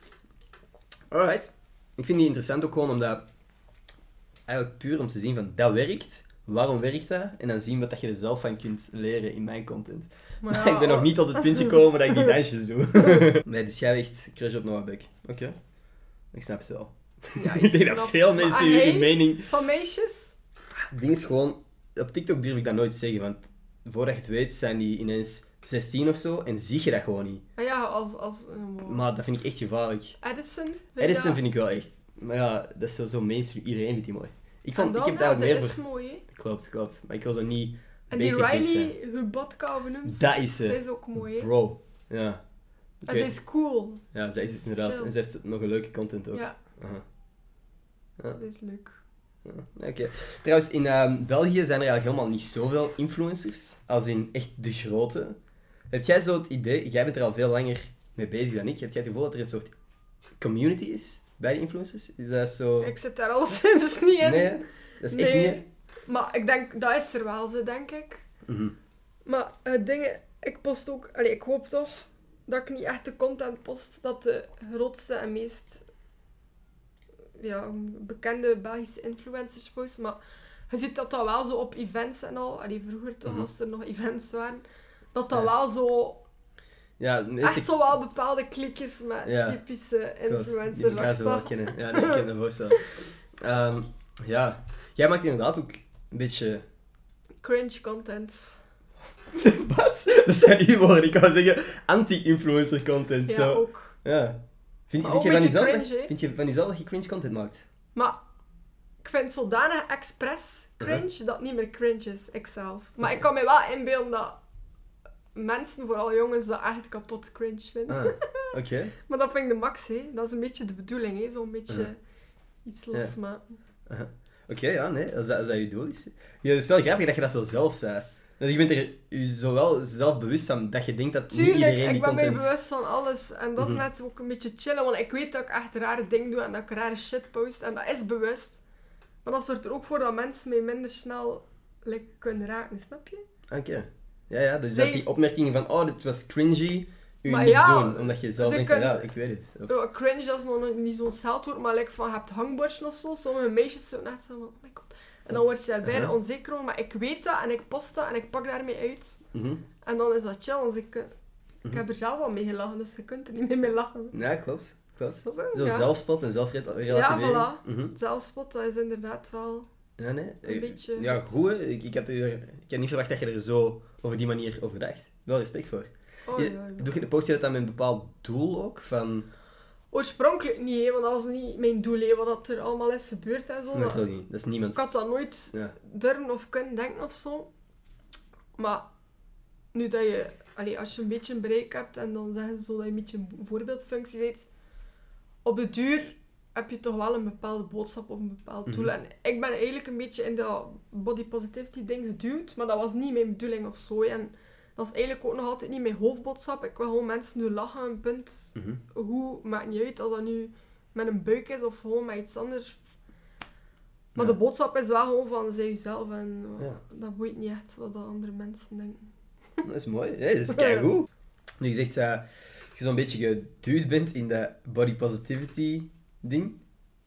Alright. Ik vind die interessant ook gewoon omdat... Eigenlijk puur om te zien van, dat werkt. Waarom werkt dat? En dan zien wat dat je er zelf van kunt leren in mijn content. Maar ik ben nog niet tot het puntje gekomen dat ik die dansjes doe. Nee, dus jij hebt echt crush op Noah Beck. Oké. Ik snap het wel. Ja, Ik denk dat knap. veel Maar mensen hij- hun mening... Van meisjes? Het ding is gewoon... Op TikTok durf ik dat nooit zeggen, want voordat je het weet zijn die ineens 16 of zo en zie je dat gewoon niet. Ah ja, als Maar dat vind ik echt gevaarlijk. Edison. Edison vind ik wel echt... Maar ja, dat is zo mainstream. Iedereen vindt die mooi. Ik heb het ze eigenlijk meer is voor... mooi, hè. Klopt. Maar ik wil zo niet En die basic bitch zijn. Riley, Hubatka, hoe noemt ze? Dat is Zij ze. is ook mooi, hè. Bro. Ja. En Oké. zij is cool. Ja, zij is het inderdaad. Chill. En ze heeft nog een leuke content ook. Ja, Aha. dat is leuk. Ja. Oké. Trouwens, in België zijn er eigenlijk helemaal niet zoveel influencers. Als in echt de grote. Heb jij zo het idee... Jij bent er al veel langer mee bezig dan ik. Heb jij het gevoel dat er een soort community is bij de influencers? Is dat zo... Ik zit daar al sinds niet in. Nee, hè? Dat is echt Nee. niet... hè? Maar ik denk, dat is er wel, denk ik. Mhm. Maar het ding, ik post ook... Allee, ik hoop toch dat ik niet echt de content post dat de grootste en meest bekende Belgische influencers posten. Maar je ziet dat wel zo op events en al. Allee, vroeger toch, Mhm. als er nog events waren. Dat Ja. wel zo... Ja, mensen... Echt zo wel bepaalde klikjes met Ja. typische Die influencers. elkaar zo wel achter. kennen. Ja, nee, ik ken dat voorstel. Ja, jij maakt inderdaad ook een beetje... Cringe content. Wat? Dat zijn die woorden. Ik wou zeggen anti-influencer content. Ja, zo. ook. Ja. Vind Maar je ook van een beetje jezelf, cringe, hè? vind je van jezelf dat je cringe content maakt? Maar ik vind zodanig expres cringe dat het niet meer cringe is, ikzelf. Maar ik kan me wel inbeelden dat mensen, vooral jongens, dat echt kapot cringe vinden. Ah, oké. Maar dat vind ik de max, hè. Dat is een beetje de bedoeling, hè. Zo'n beetje iets losmaken. Oké, ja, nee, als dat je doel is. Ja, het is wel grappig dat je dat zo zelf zei. Want je bent er je zo wel zelf bewust van dat je denkt dat niet Tuurlijk, iedereen die ik ben mij content... bewust van alles. En dat is Mhm. net ook een beetje chillen, want ik weet dat ik echt rare dingen doe en dat ik rare shit post. En dat is bewust. Maar dat zorgt er ook voor dat mensen mij minder snel kunnen raken, snap je? Oké. Ja, dus Nee. dat die opmerkingen van, oh, dit was cringy, u Maar niks ja, doen. Omdat je zelf ze denkt van, ja, kunnen- ik weet het. Of- Ja, cringe, dat is nog niet zo'n scheldwoord, maar like van, je hebt hangborsten of zo. Sommige meisjes zo net zo van, oh my god. En dan word je daar bijna Aha. onzeker over, maar ik weet dat en ik post dat en ik pak daarmee uit. Mhm. En dan is dat chill, want Ik heb er zelf al mee gelachen, dus je kunt er niet meer mee lachen. Ja, klopt. Klopt. Dat is het, Zo ja. zelfspot en zelfrelativering. Ja, voilà. Mhm. Zelfspot, dat is inderdaad wel Ja, nee. een beetje... Ja, goed. Hè. Ik had niet verwacht dat je er zo over die manier over dacht. Wel respect voor. Oh, ja. Post je dat dan met een bepaald doel ook? Van... Oorspronkelijk niet, hè, want dat was niet mijn doel, hè, wat er allemaal is gebeurd en zo. Nee, dat niet. Dat is niemands... Ik had dat nooit Ja. durven of kunnen denken of zo. Maar nu dat je, als je een beetje een bereik hebt en dan zeggen ze zo dat je een beetje een voorbeeldfunctie bent, op de duur heb je toch wel een bepaalde boodschap of een bepaald doel. En ik ben eigenlijk een beetje in dat body positivity ding geduwd, maar dat was niet mijn bedoeling of zo. En dat is eigenlijk ook nog altijd niet mijn hoofdboodschap. Ik wil gewoon mensen doen lachen, een punt. Hoe, maakt niet uit als dat nu met een buik is of gewoon met iets anders. Maar Ja. de boodschap is wel gewoon van, zij jezelf en Ja. dat boeit niet echt wat de andere mensen denken. Dat is mooi. Nee, dat is keigoed. Nu je zegt dat je zo'n beetje geduwd bent in dat body positivity ding.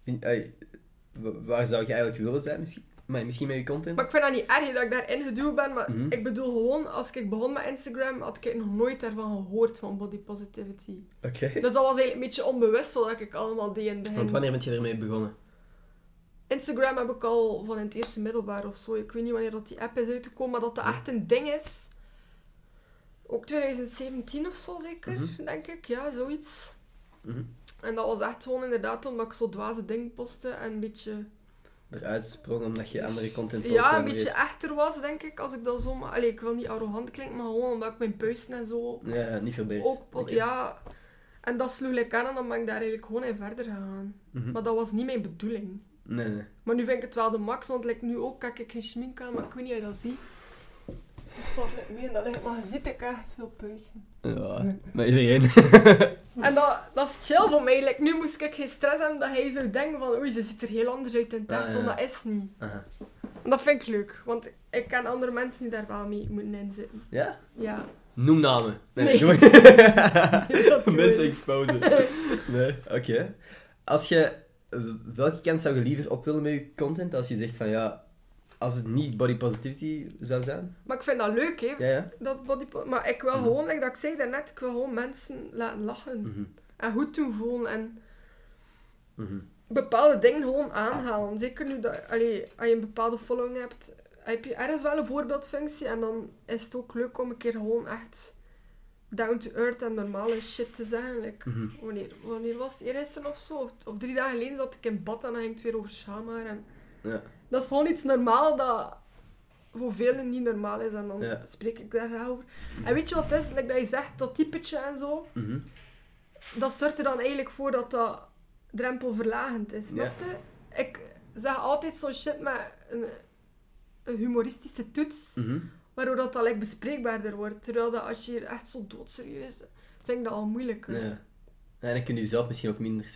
Waar zou je eigenlijk willen zijn misschien? Maar misschien met je content? Maar ik vind dat niet erg dat ik daarin geduwd ben, maar Mhm. ik bedoel gewoon, als ik begon met Instagram, had ik nog nooit daarvan gehoord van body positivity. Oké. Dus dat was eigenlijk een beetje onbewust wat ik allemaal deed in het begin. Want wanneer ben je ermee begonnen? Instagram heb ik al van in het eerste middelbaar of zo. Ik weet niet wanneer dat die app is uitgekomen, maar dat dat echt een ding is. Ook 2017 of zo zeker, denk ik. Ja, zoiets. Mhm. En dat was echt gewoon inderdaad omdat ik zo dwaze dingen postte en een beetje... Eruit sprong omdat je andere content post Ja, dan een beetje geweest. echter was, denk ik, als ik dat zo... ik wil niet arrogant klinken, maar gewoon omdat ik mijn puisten en zo Ja, niet veel beter. ook post. Oké. Ja, en dat sloeg ik aan en dan ben ik daar eigenlijk gewoon in verder gegaan. Mhm. Maar dat was niet mijn bedoeling. Nee. Maar nu vind ik het wel de max, want nu ook kijk ik geen schmink aan, maar ik weet niet of je dat ziet. Het valt niet meer, dat ligt, maar je ziet ik echt veel puisten. Ja, maar iedereen. En dat is chill voor mij. Nu moest ik geen stress hebben dat hij zou denken van oei, ze ziet er heel anders uit in het echt, ja. want dat is niet. Aha. En dat vind ik leuk, want ik ken andere mensen die daar wel mee moeten inzitten. Ja? Ja. Noem namen. Nee. doe Dat doe Mensen ik. exposen. Nee, oké. Als je... Welke kant zou je liever op willen met je content? Als je zegt van ja... Als het niet body positivity zou zijn? Maar ik vind dat leuk, hè. Ja. Dat maar ik wil gewoon, like dat ik zei daarnet, ik wil gewoon mensen laten lachen. Mhm. En goed doen voelen en Mhm. bepaalde dingen gewoon aanhalen. Zeker nu dat, als je een bepaalde following hebt, heb je ergens wel een voorbeeldfunctie en dan is het ook leuk om een keer gewoon echt down to earth en normale shit te zeggen. Like, Mhm. wanneer was het? Eergisteren of zo? Of 3 dagen geleden zat ik in bad en dan ging het weer over Shamar. En Ja. dat is gewoon iets normaal dat voor velen niet normaal is en dan Ja. spreek ik daar graag over. En weet je wat het is? Like dat je zegt, dat typetje en zo, Mhm. dat zorgt er dan eigenlijk voor dat dat drempelverlagend is, snap je? Ik zeg altijd zo'n shit met een humoristische toets, Mhm. waardoor dat like bespreekbaarder wordt. Terwijl dat als je hier echt zo doodserieus... Vind ik dat al moeilijker. Ja. En dan kun je jezelf misschien ook minder...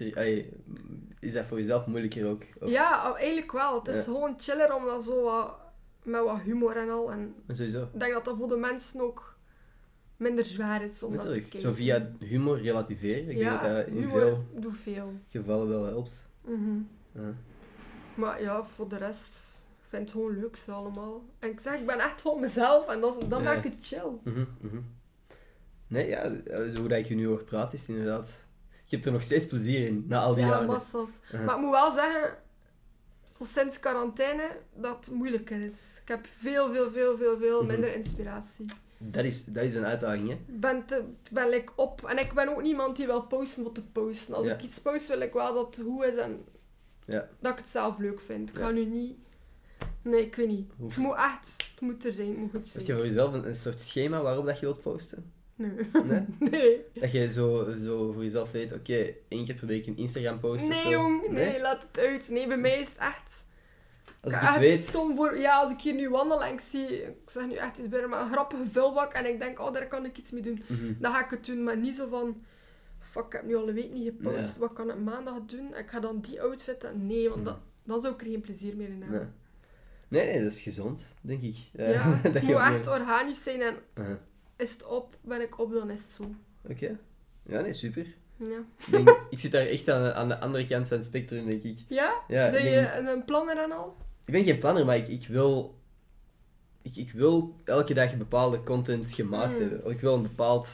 Is dat voor jezelf moeilijker ook? Of... Ja, eigenlijk wel. Het is Ja. gewoon chiller om dat zo wat, met wat humor en al. En Sowieso. ik denk dat dat voor de mensen ook minder zwaar is om dat te Natuurlijk. kijken. Zo via humor relativeren. Ik denk dat dat in humor veel doet veel. gevallen wel helpt. Mhm. Ja. Maar ja, voor de rest vind ik het gewoon leuk ze allemaal. En ik zeg, ik ben echt gewoon mezelf en dat Ja. maakt het chill. Mhm, mhm. Nee, ja, zo dat ik je nu hoor praten is inderdaad... Je hebt er nog steeds plezier in, na al die Ja, jaren. massas. Uh-huh. Maar ik moet wel zeggen, zo sinds quarantaine, dat het moeilijker is. Ik heb veel minder inspiratie. Dat is een uitdaging, hè? Ik ben like op. En ik ben ook niemand die wil posten voor te posten. Als Ja. ik iets post, wil ik wel dat het goed is en Ja. dat ik het zelf leuk vind. Ik Ja. ga nu niet... Nee, ik weet niet. Hoe- Het moet echt... Het moet er zijn, het moet goed Heb zijn. je voor jezelf een soort schema waarop dat je wilt posten? Nee. Nee? Nee. Dat je zo voor jezelf weet, oké, 1 keer per week een Instagram post of Nee, zo? jong. Nee, laat het uit. Nee, bij mij is het echt... Als ik echt het weet... stom voor... Ja, als ik hier nu wandel en ik zie... Ik zeg nu echt iets bij maar een grappige vulbak en ik denk, oh, daar kan ik iets mee doen. Mhm. Dan ga ik het doen, maar niet zo van... Fuck, ik heb nu al een week niet gepost. Ja. Wat kan ik maandag doen? Ik ga dan die outfit... Nee, want dan zou ik er geen plezier meer in hebben. Nee, dat is gezond, denk ik. Ja, dat het je moet ook echt organisch zijn en Uh-huh. is het op, ben ik op, dan is het zo. Oké. Ja, nee, super. Ja? Ik zit daar echt aan de andere kant van het spectrum, denk ik. Ja? Ja, ik Zijn denk- je een planner en al? Ik ben geen planner, maar ik wil elke dag bepaalde content gemaakt hebben. Ik wil een bepaald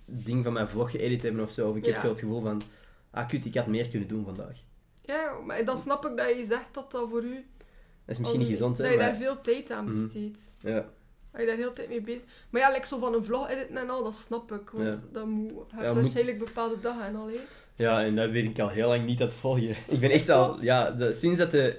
ding van mijn vlog geëdit hebben of zo. Of ik heb Ja. zo het gevoel van, kut, ik had meer kunnen doen vandaag. Ja, maar dan snap ik dat je zegt dat voor u... Dat is misschien niet gezond, hè, Dat je maar... daar veel tijd aan Mhm. besteedt. Ja. Dat je daar heel tijd mee bezig... Maar ja, like zo van een vlog editen en al, dat snap ik. Want Ja. dat moet... Je hebt Ja, moet- waarschijnlijk bepaalde dagen en al, hè. Ja, en dat weet ik al heel lang niet aan het volgen. Ik ben echt Is zo? al... Ja, sinds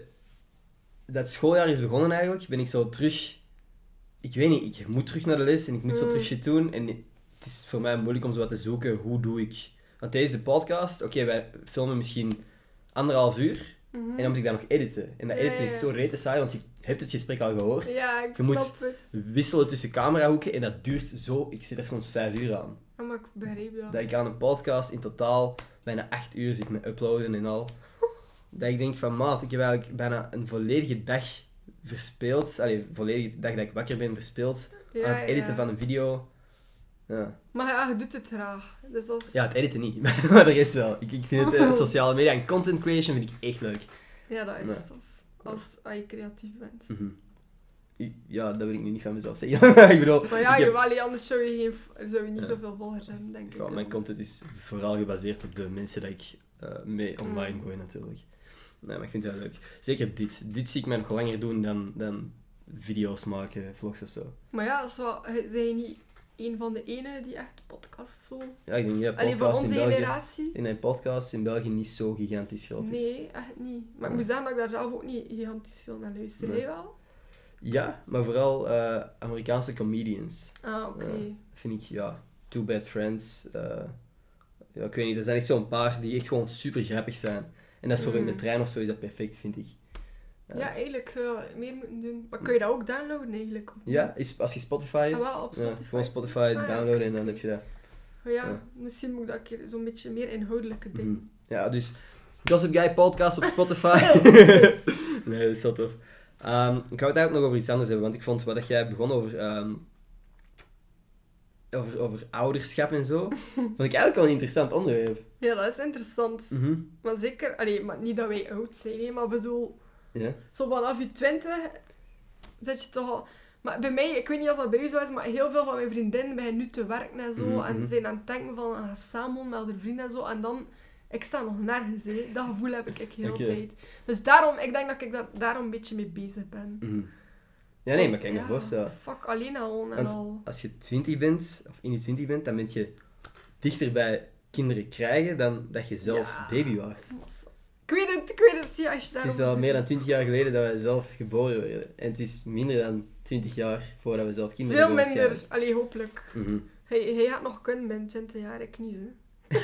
dat schooljaar is begonnen eigenlijk, ben ik zo terug... Ik weet niet, ik moet terug naar de les en ik moet zo terug shit doen. En het is voor mij moeilijk om zo wat te zoeken, hoe doe ik... Want deze podcast, oké, wij filmen misschien 1,5 uur. Mhm. En dan moet ik dat nog editen. En dat Ja, editen ja. is zo rete saai, want je hebt het gesprek al gehoord. Ja, ik Je moet- snap het. Wisselen tussen camerahoeken en dat duurt zo... Ik zit er soms 5 uur aan. Ja, maar ik begreep dat. Dat ik aan een podcast in totaal bijna 8 uur zit met uploaden en al. Dat ik denk van, maat, ik heb eigenlijk bijna een volledige dag verspeeld. Allee, een volledige dag dat ik wakker ben verspeeld Ja, aan het editen ja. van een video. Ja. Maar ja, je doet het graag. Dus dat is... Ja, het editen niet, maar de rest wel. Ik vind het sociale media en content creation vind ik echt leuk. Ja, dat is Nee. tof. Als je creatief bent. Mhm. Ja, dat wil ik nu niet van mezelf zeggen. Ik bedoel, Maar ja, ik heb- anders zou je niet Ja. zoveel volgers hebben, denk ik. Ja, mijn content is vooral gebaseerd op de mensen die ik mee online gooi natuurlijk. Nee, maar ik vind het heel leuk. Zeker dit. Dit zie ik mij nog langer doen dan video's maken, vlogs of zo. Maar ja, zijn je niet een van de enigen die echt podcast zo... Ja, ik denk niet dat Alleen van podcasts onze in België... generatie? In mijn podcast in België niet zo gigantisch groot is. Nee, echt niet. Maar ik Ja. moet zeggen dat ik daar zelf ook niet gigantisch veel naar luister. Nee. Jij wel? Ja, maar vooral Amerikaanse comedians. Ah, oké. Dat vind ik, ja, Two Bad Friends. Ja, ik weet niet, er zijn echt zo'n paar die echt gewoon super grappig zijn. En dat is voor in de trein of zo is dat perfect, vind ik. Ja, eigenlijk zou je dat meer moeten doen. Maar kun je dat ook downloaden eigenlijk? of niet? Ja, als je Spotify is, Ah, wel, op ja, Spotify. gewoon Spotify Ah, ja, downloaden oké, en dan oké. heb je dat. Maar ja, Ja. misschien moet ik dat een keer zo'n beetje meer inhoudelijke dingen. Mhm. Ja, dus Gossip Guy podcast op Spotify. Nee, dat is wel tof. Ik ga het eigenlijk nog over iets anders hebben, want ik vond wat jij begon over ouderschap en zo, vond ik eigenlijk wel een interessant onderwerp. Ja, dat is interessant. Mhm. Maar zeker, maar niet dat wij oud zijn, hè, maar bedoel, Ja. zo vanaf je 20 zit je toch al... Maar bij mij, ik weet niet of dat bij u zo is, maar heel veel van mijn vriendinnen beginnen nu te werken en zo. Mhm. En zijn aan het denken van, gaan samen met haar vrienden en zo. En dan, ik sta nog nergens, hè. Dat gevoel heb ik heel Oké. tijd. Dus daarom, ik denk dat ik daarom een beetje mee bezig ben. Mhm. Ja, nee, maar kan je me voorstellen. Fuck, alleen al en Want al. als je 20 bent, of in je 20 bent, dan ben je dichter bij kinderen krijgen dan dat je zelf Ja. baby was. Ik weet het, zie als je Het daarom... is al meer dan 20 jaar geleden dat wij zelf geboren werden. En het is minder dan 20 jaar voordat we zelf kinderen Veel hebben. minder. Allee, hopelijk. Mhm. Hij gaat nog kunnen binnen 20 jaar, ik niet, hè.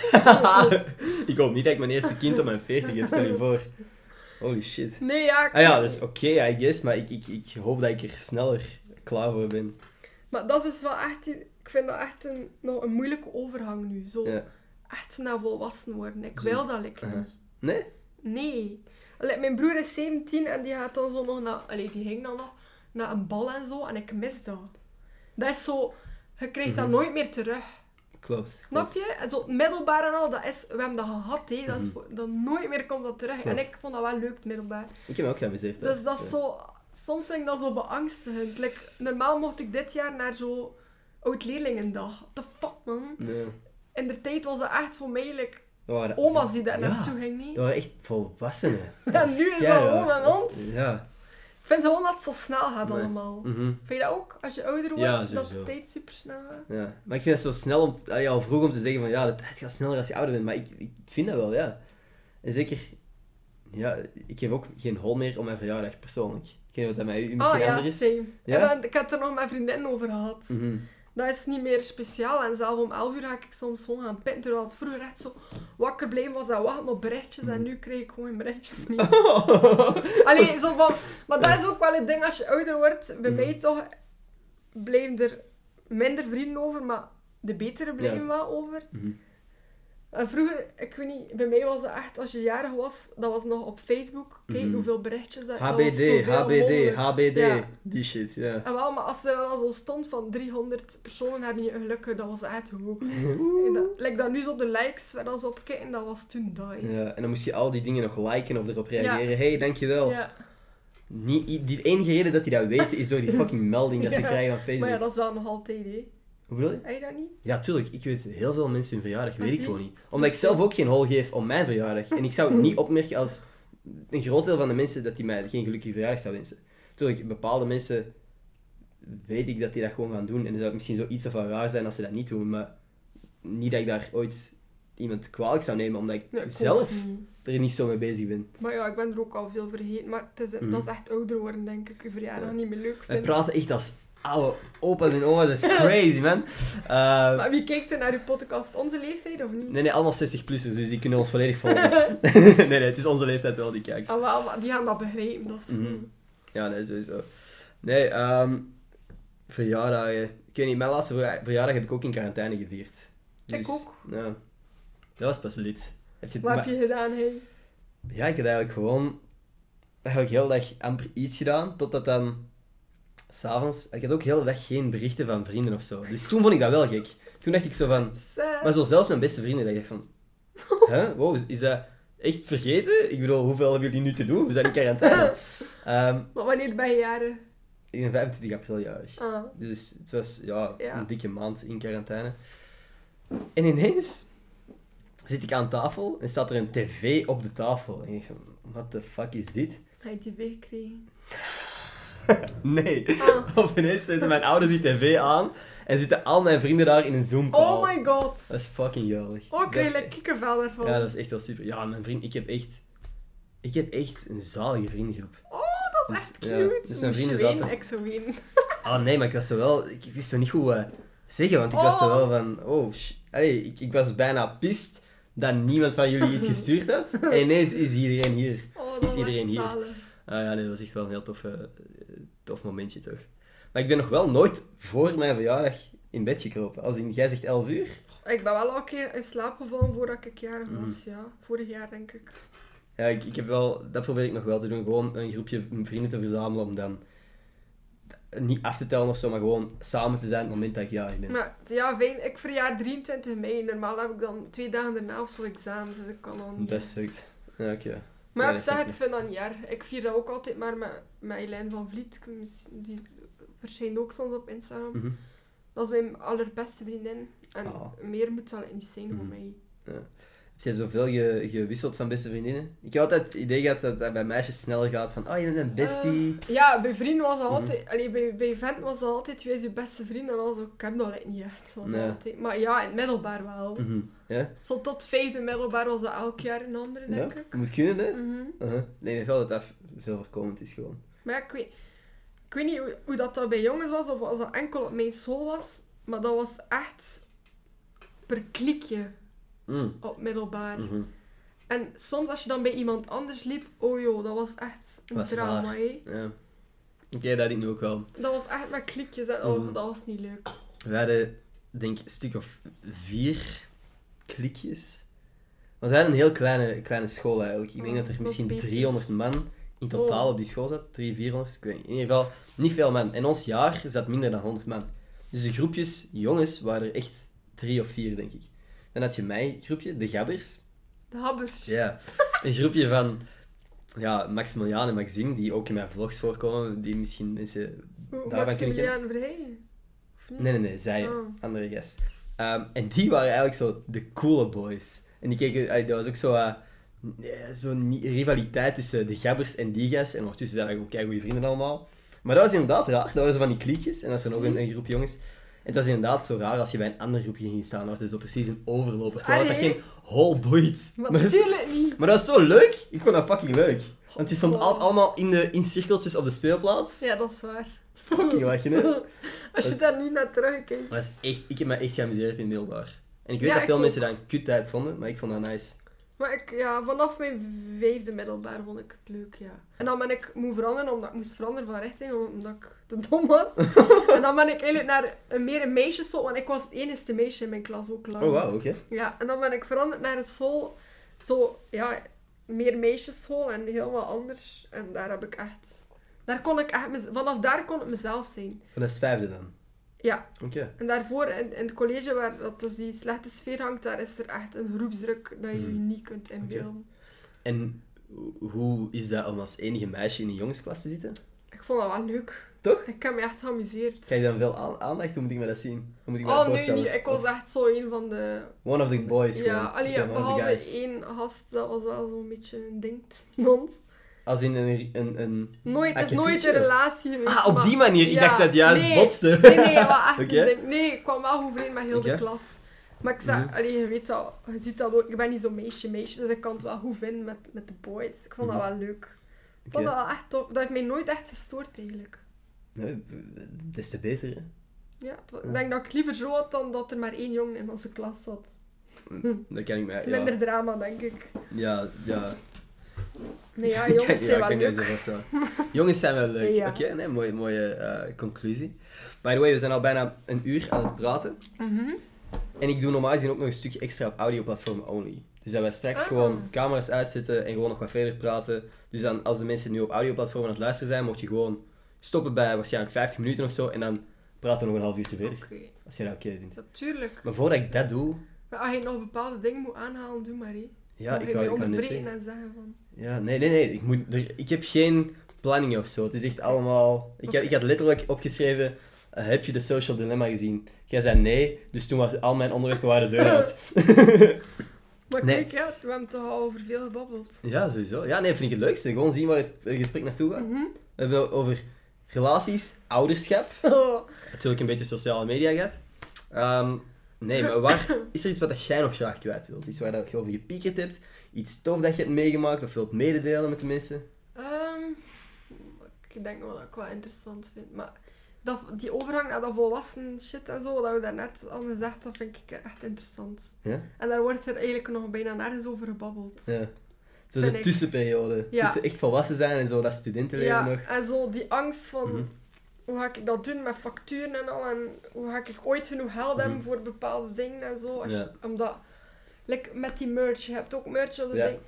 Ik hoop niet dat ik mijn eerste kind op mijn 40 heb, stel je voor. Holy shit. Nee, ja... Ah ja, dat is oké, I guess, maar ik hoop dat ik er sneller klaar voor ben. Maar dat is wel echt... Ik vind dat echt nog een moeilijke overgang nu. Zo Ja. echt naar volwassen worden. Ik Zo. wil dat ik Aha. niet. Nee? Nee. Allee, mijn broer is 17 en die gaat dan zo nog naar... Allee, die ging dan nog naar een bal en zo. En ik mis dat. Dat is zo... Je krijgt dat Mhm. nooit meer terug. Klopt. Snap je? En zo het middelbaar en al, we hebben dat gehad, hè. Dat is Mhm. dat nooit meer komt dat terug. Klopt. En ik vond dat wel leuk, het middelbaar. Ik heb me ook geamuseerd. Dus dat is Ja. zo... Soms vind ik dat zo beangstigend. Like, normaal mocht ik dit jaar naar zo oud-leerlingendag. What the fuck, man? Nee. In de tijd was dat echt voor mij like, Dat waren- oma's die daar Ja. naartoe gingen. Nee? Dat waren echt volwassenen. Ja, nu is dat gewoon aan ons. Ja. Ik vind gewoon dat het zo snel gaat Nee. allemaal. Mhm. Vind je dat ook? Als je ouder wordt, Ja, dat sowieso. de tijd super snel gaat? Ja. Maar ik vind het zo snel om... al vroeg om te zeggen van ja, de tijd gaat sneller als je ouder bent. Maar ik vind dat wel, ja. En zeker... Ja, ik heb ook geen hol meer om mijn verjaardag, persoonlijk. Ik weet niet wat dat bij u misschien Oh ja, anders is. same. Ja? Ik had het er nog met vriendinnen over gehad. Mhm. Dat is niet meer speciaal. En zelf om 11 uur ga ik soms gewoon gaan pitten. Terwijl het vroeger echt zo wakker blijven was en wachten op berichtjes. En nu krijg ik gewoon geen berichtjes meer. Allee, zo van... Maar dat is ook wel een ding als je ouder wordt. Bij mij toch blijven er minder vrienden over, maar de betere blijven Ja. wel over. Mhm. En vroeger, ik weet niet, bij mij was het echt, als je jarig was, dat was nog op Facebook. Kijk Mhm. hoeveel berichtjes dat dat was HBD, zoveel HBD, mogelijk. HBD. Ja. Die shit, ja. En wel, maar als er dan al zo stond van 300 personen hebben je geluk, dat was echt goed. Like dat nu zo de likes waar dan ze op kijken, dat was toen dat. hè. Ja, en dan moest je al die dingen nog liken of erop reageren. Hey, dankjewel. Ja. Die enige reden dat die dat weten is door die fucking melding dat ze Ja. krijgen van Facebook. Maar ja, dat is wel nog altijd, hè. Hoe bedoel je? Heb je dat niet? Ja, tuurlijk. Ik weet heel veel mensen hun verjaardag. Weet ik zie. gewoon niet. Omdat ik zelf ook geen hol geef om mijn verjaardag. En ik zou het niet opmerken als een groot deel van de mensen dat die mij geen gelukkige verjaardag zou wensen. Tuurlijk, bepaalde mensen weet ik dat die dat gewoon gaan doen. En dan zou het misschien zoiets of wel raar zijn als ze dat niet doen. Maar niet dat ik daar ooit iemand kwalijk zou nemen, omdat ik Nee, ik zelf ook niet. er niet zo mee bezig ben. Maar ja, ik ben er ook al veel vergeten. Maar het is, dat is echt ouder worden, denk ik. Je verjaardag Ja. niet meer leuk Wij vinden. praten echt als oude opa's en oma's. Dat is crazy, man. Maar wie kijkt er naar uw podcast? Onze leeftijd of niet? Nee, allemaal 60-plussers, dus die kunnen ons volledig volgen. nee, het is onze leeftijd wel die kijkt. Ah, wel, maar die gaan dat begrijpen. Dat is Mhm. Ja, nee, sowieso. Nee, verjaardagen. Ik weet niet, mijn laatste verjaardag heb ik ook in quarantaine gevierd. Ik ook. Ja, dat was pas lid. Wat heb je gedaan, hey? Ja, ik had eigenlijk gewoon heel de dag amper iets gedaan, totdat dan s'avonds... Ik had ook heel de dag geen berichten van vrienden of zo. Dus toen vond ik dat wel gek. Toen dacht ik zo van... Sad. Maar zo zelfs mijn beste vrienden, dacht ik van... Huh? Wow, is dat echt vergeten? Ik bedoel, hoeveel hebben jullie nu te doen? We zijn in quarantaine. Maar wanneer ben je jaren? Ik ben 25 april jarig. Ah. Dus het was ja, Ja. een dikke maand in quarantaine. En ineens zit ik aan tafel en staat er een tv op de tafel. En ik van, what the fuck is dit? Heb je tv gekregen? Nee. Ah. Of ineens zetten mijn ouders die tv aan en zitten al mijn vrienden daar in een Zoom-call. Oh my god. Dat is fucking geweldig. Oh, ik Dus krijg dat een is- kikkervel ervan. Ja, dat is echt wel super. Ja, mijn vriend, ik heb echt een zalige vriendengroep. Oh, dat is Dus, echt ja, cute. dus mijn Moest je vrienden wenen? zaten- Ik zou wenen. Ah nee, maar ik was zo wel... Ik wist zo niet goed wat zeggen, want ik was zo Oh. wel van... Allee, ik was bijna pist dat niemand van jullie iets gestuurd had. En ineens is iedereen hier. Oh, Is dat is iedereen echt hier? zalig. Ah ja, nee, dat was echt wel een heel tof momentje, toch. Maar ik ben nog wel nooit voor mijn verjaardag in bed gekropen. Als in, jij zegt 11 uur. Ik ben wel al een keer in slaap gevallen voordat ik jarig Mhm. was, ja. Vorig jaar, denk ik. Ja, ik heb wel... Dat probeer ik nog wel te doen. Gewoon een groepje vrienden te verzamelen om dan... Niet af te tellen of zo, maar gewoon samen te zijn op het moment dat ik jarig ben. Maar ja, fijn. Ik verjaar 23 mei. Normaal heb ik dan 2 dagen daarna of zo examens, dus ik kan dan niet. Dat sukt. Ja, oké. Maar Ja, ik dat zeg snap het, vind dat niet erg. Ik vier dat ook altijd maar met Eileen van Vliet. Die verschijnt ook soms op Instagram. Mhm. Dat is mijn allerbeste vriendin. En Oh. meer moet zal het niet zijn voor Mhm. mij. Heb jij zoveel gewisseld van beste vriendinnen? Ik heb altijd het idee gehad dat bij meisjes sneller gaat van... Oh, je bent een bestie. Ja, bij vrienden was dat Mhm. altijd... Allee, bij vent was dat altijd... Wie is je beste vriend? En dan was ook... Ik heb dat like, niet echt. Zoals Nee. altijd. Maar ja, in het middelbaar wel. Mhm. Ja? Zo tot 5e middelbaar was dat elk jaar een andere, denk Ja? ik. Moet kunnen, hè? Mhm. Ik denk wel dat dat veel voorkomend is, gewoon. Maar ja, ik weet niet hoe dat bij jongens was, of als dat enkel op mijn school was. Maar dat was echt per klikje Mm. op middelbaar. Mhm. En soms als je dan bij iemand anders liep, oh joh, dat was echt een Dat is drama, raar. hè. Ja. Oké, dat ik nu ook wel. Dat was echt met klikjes en oh, Mhm. dat was niet leuk. We hadden, denk ik, een stuk of 4 klikjes. Want we hadden een heel kleine school eigenlijk. Ik denk dat er dat is misschien beter. 300 man in totaal Oh. op die school zat. 300, 400, ik weet niet. In ieder geval, niet veel man. En ons jaar zat minder dan 100 man. Dus de groepjes jongens waren er echt 3 of 4, denk ik. Dan had je mijn groepje, de Gabbers. De habbers. Ja, een groepje van ja, Maximiliaan en Maxime, die ook in mijn vlogs voorkomen, die misschien mensen daarvan kunnen kennen. Maximiliaan Verheyen? Of niet? Nee, zij, Oh. andere gast. En die waren eigenlijk zo de coole boys. En die keken, dat was ook zo, zo'n rivaliteit tussen de Gabbers en die gast. En ondertussen zijn dat gewoon keigoede vrienden allemaal. Maar dat was inderdaad raar. Dat waren zo van die kliekjes. En dan was er nog een groep jongens. En het was inderdaad zo raar als je bij een ander groepje ging staan. Dat was zo precies een overloper. Terwijl dat Allee. geen hol boeit. Maar Maar dat is- natuurlijk niet. maar dat was zo leuk. Ik vond dat fucking leuk. Want je stond Wow. allemaal in cirkeltjes op de speelplaats. Ja, dat is waar. Fucking lachen, hè. Als je Dat is- daar nu naar terugkijkt. Maar dat is echt, ik heb me echt geamuseerd in middelbaar. En ik weet Ja, dat ik veel ook. mensen dat een kuttijd vonden, maar ik vond dat nice. Maar vanaf mijn 5e middelbaar vond ik het leuk, ja. En dan ben ik moeten veranderen, omdat ik moest veranderen van richting, omdat ik te dom was. En dan ben ik eigenlijk naar meer een meisjesschool, want ik was het enige meisje in mijn klas ook lang. Oh, wauw, oké. Ja, en dan ben ik veranderd naar een school, zo, ja, meer meisjesschool en helemaal anders. En daar heb ik echt... Vanaf daar kon ik mezelf zijn. Van de 5e dan. Ja, Oké. en daarvoor in het college waar dat dus die slechte sfeer hangt, daar is er echt een groepsdruk dat je je niet kunt inbeelden. En hoe is dat om als enige meisje in een jongensklas te zitten? Ik vond dat wel leuk. Toch? Ik heb me echt geamuseerd. Krijg je dan veel aandacht? Hoe moet ik me dat zien? Hoe moet ik me dat Oh nee, voorstellen? niet. Ik was echt zo een van de... One of the boys Ja, gewoon. alleen Oké, one of the behalve guys. één gast, dat was wel zo'n beetje een ding tussen ons. Als in een Nooit, het is nooit akkefietje? een relatie geweest. Ah, op maar- die manier. Ik Ja, dacht dat het juist nee, botste. Nee, wat echt Oké. een ding. Nee, ik kwam wel goed overeen met heel de Oké. klas. Maar ik zeg, je weet dat, je ziet dat ook, ik ben niet zo'n meisje, dus ik kan het wel goed vinden met de boys. Ik vond dat wel leuk. Ik vond dat wel echt tof. Dat heeft mij nooit echt gestoord eigenlijk. Nee, des te beter, hè. Ja, ik denk dat ik liever zo had dan dat er maar één jongen in onze klas zat. Dat kan ik me... Het is minder drama, denk ik. Ja. Nee, ja, jongens zijn wel kan je zo leuk. voorstellen. Jongens zijn wel leuk. Ja. Oké, nee, mooie conclusie. By the way, we zijn al bijna een uur aan het praten. Mhm. En ik doe normaal gezien ook nog een stukje extra op audioplatform only. Dus dat wij straks gewoon camera's uitzetten en gewoon nog wat verder praten. Dus dan, als de mensen nu op audioplatformen aan het luisteren zijn, mocht je gewoon stoppen bij waarschijnlijk 50 minuten of zo en dan praten we nog een half uurtje verder. Oké, Als je dat oké vindt. natuurlijk. Maar voordat ik dat doe... Maar als je nog bepaalde dingen moet aanhalen, doe maar. Hè. Ja, Mag ik je kan mij niet onderbreken zeggen. en zeggen van... Ja, nee. Ik heb geen planning of zo. Het is echt allemaal... Ik had letterlijk opgeschreven... heb je de Social Dilemma gezien? Jij zei nee, dus toen was al mijn onderwerpen waren de deur uit. Maar Nee. kijk, ja, we hebben toch al over veel gebabbeld. Ja, sowieso. Ja, nee, vind ik het leukste. Gewoon zien waar het gesprek naartoe gaat. Mhm. We hebben het over relaties, ouderschap. Oh. Natuurlijk een beetje sociale media gaat. Nee, maar waar is er iets wat jij nog graag kwijt wilt? Iets waar dat je over gepiekerd hebt? Iets tof dat je hebt meegemaakt of wilt mededelen met de mensen? Ik denk wel dat ik wel interessant vind. Maar die overgang naar dat volwassen shit en zo, dat we daarnet al gezegd, dat vind ik echt interessant. Ja? En daar wordt er eigenlijk nog bijna nergens over gebabbeld. Ja. Zo Vind de ik. tussenperiode. Ja. Tussen echt volwassen zijn en zo dat studentenleven Ja, nog. en zo die angst van... Mhm. Hoe ga ik dat doen met facturen en al? En hoe ga ik ooit genoeg geld hebben voor bepaalde dingen en zo? Ja. Omdat... Like met die merch, je hebt ook merch op de Ja. ding.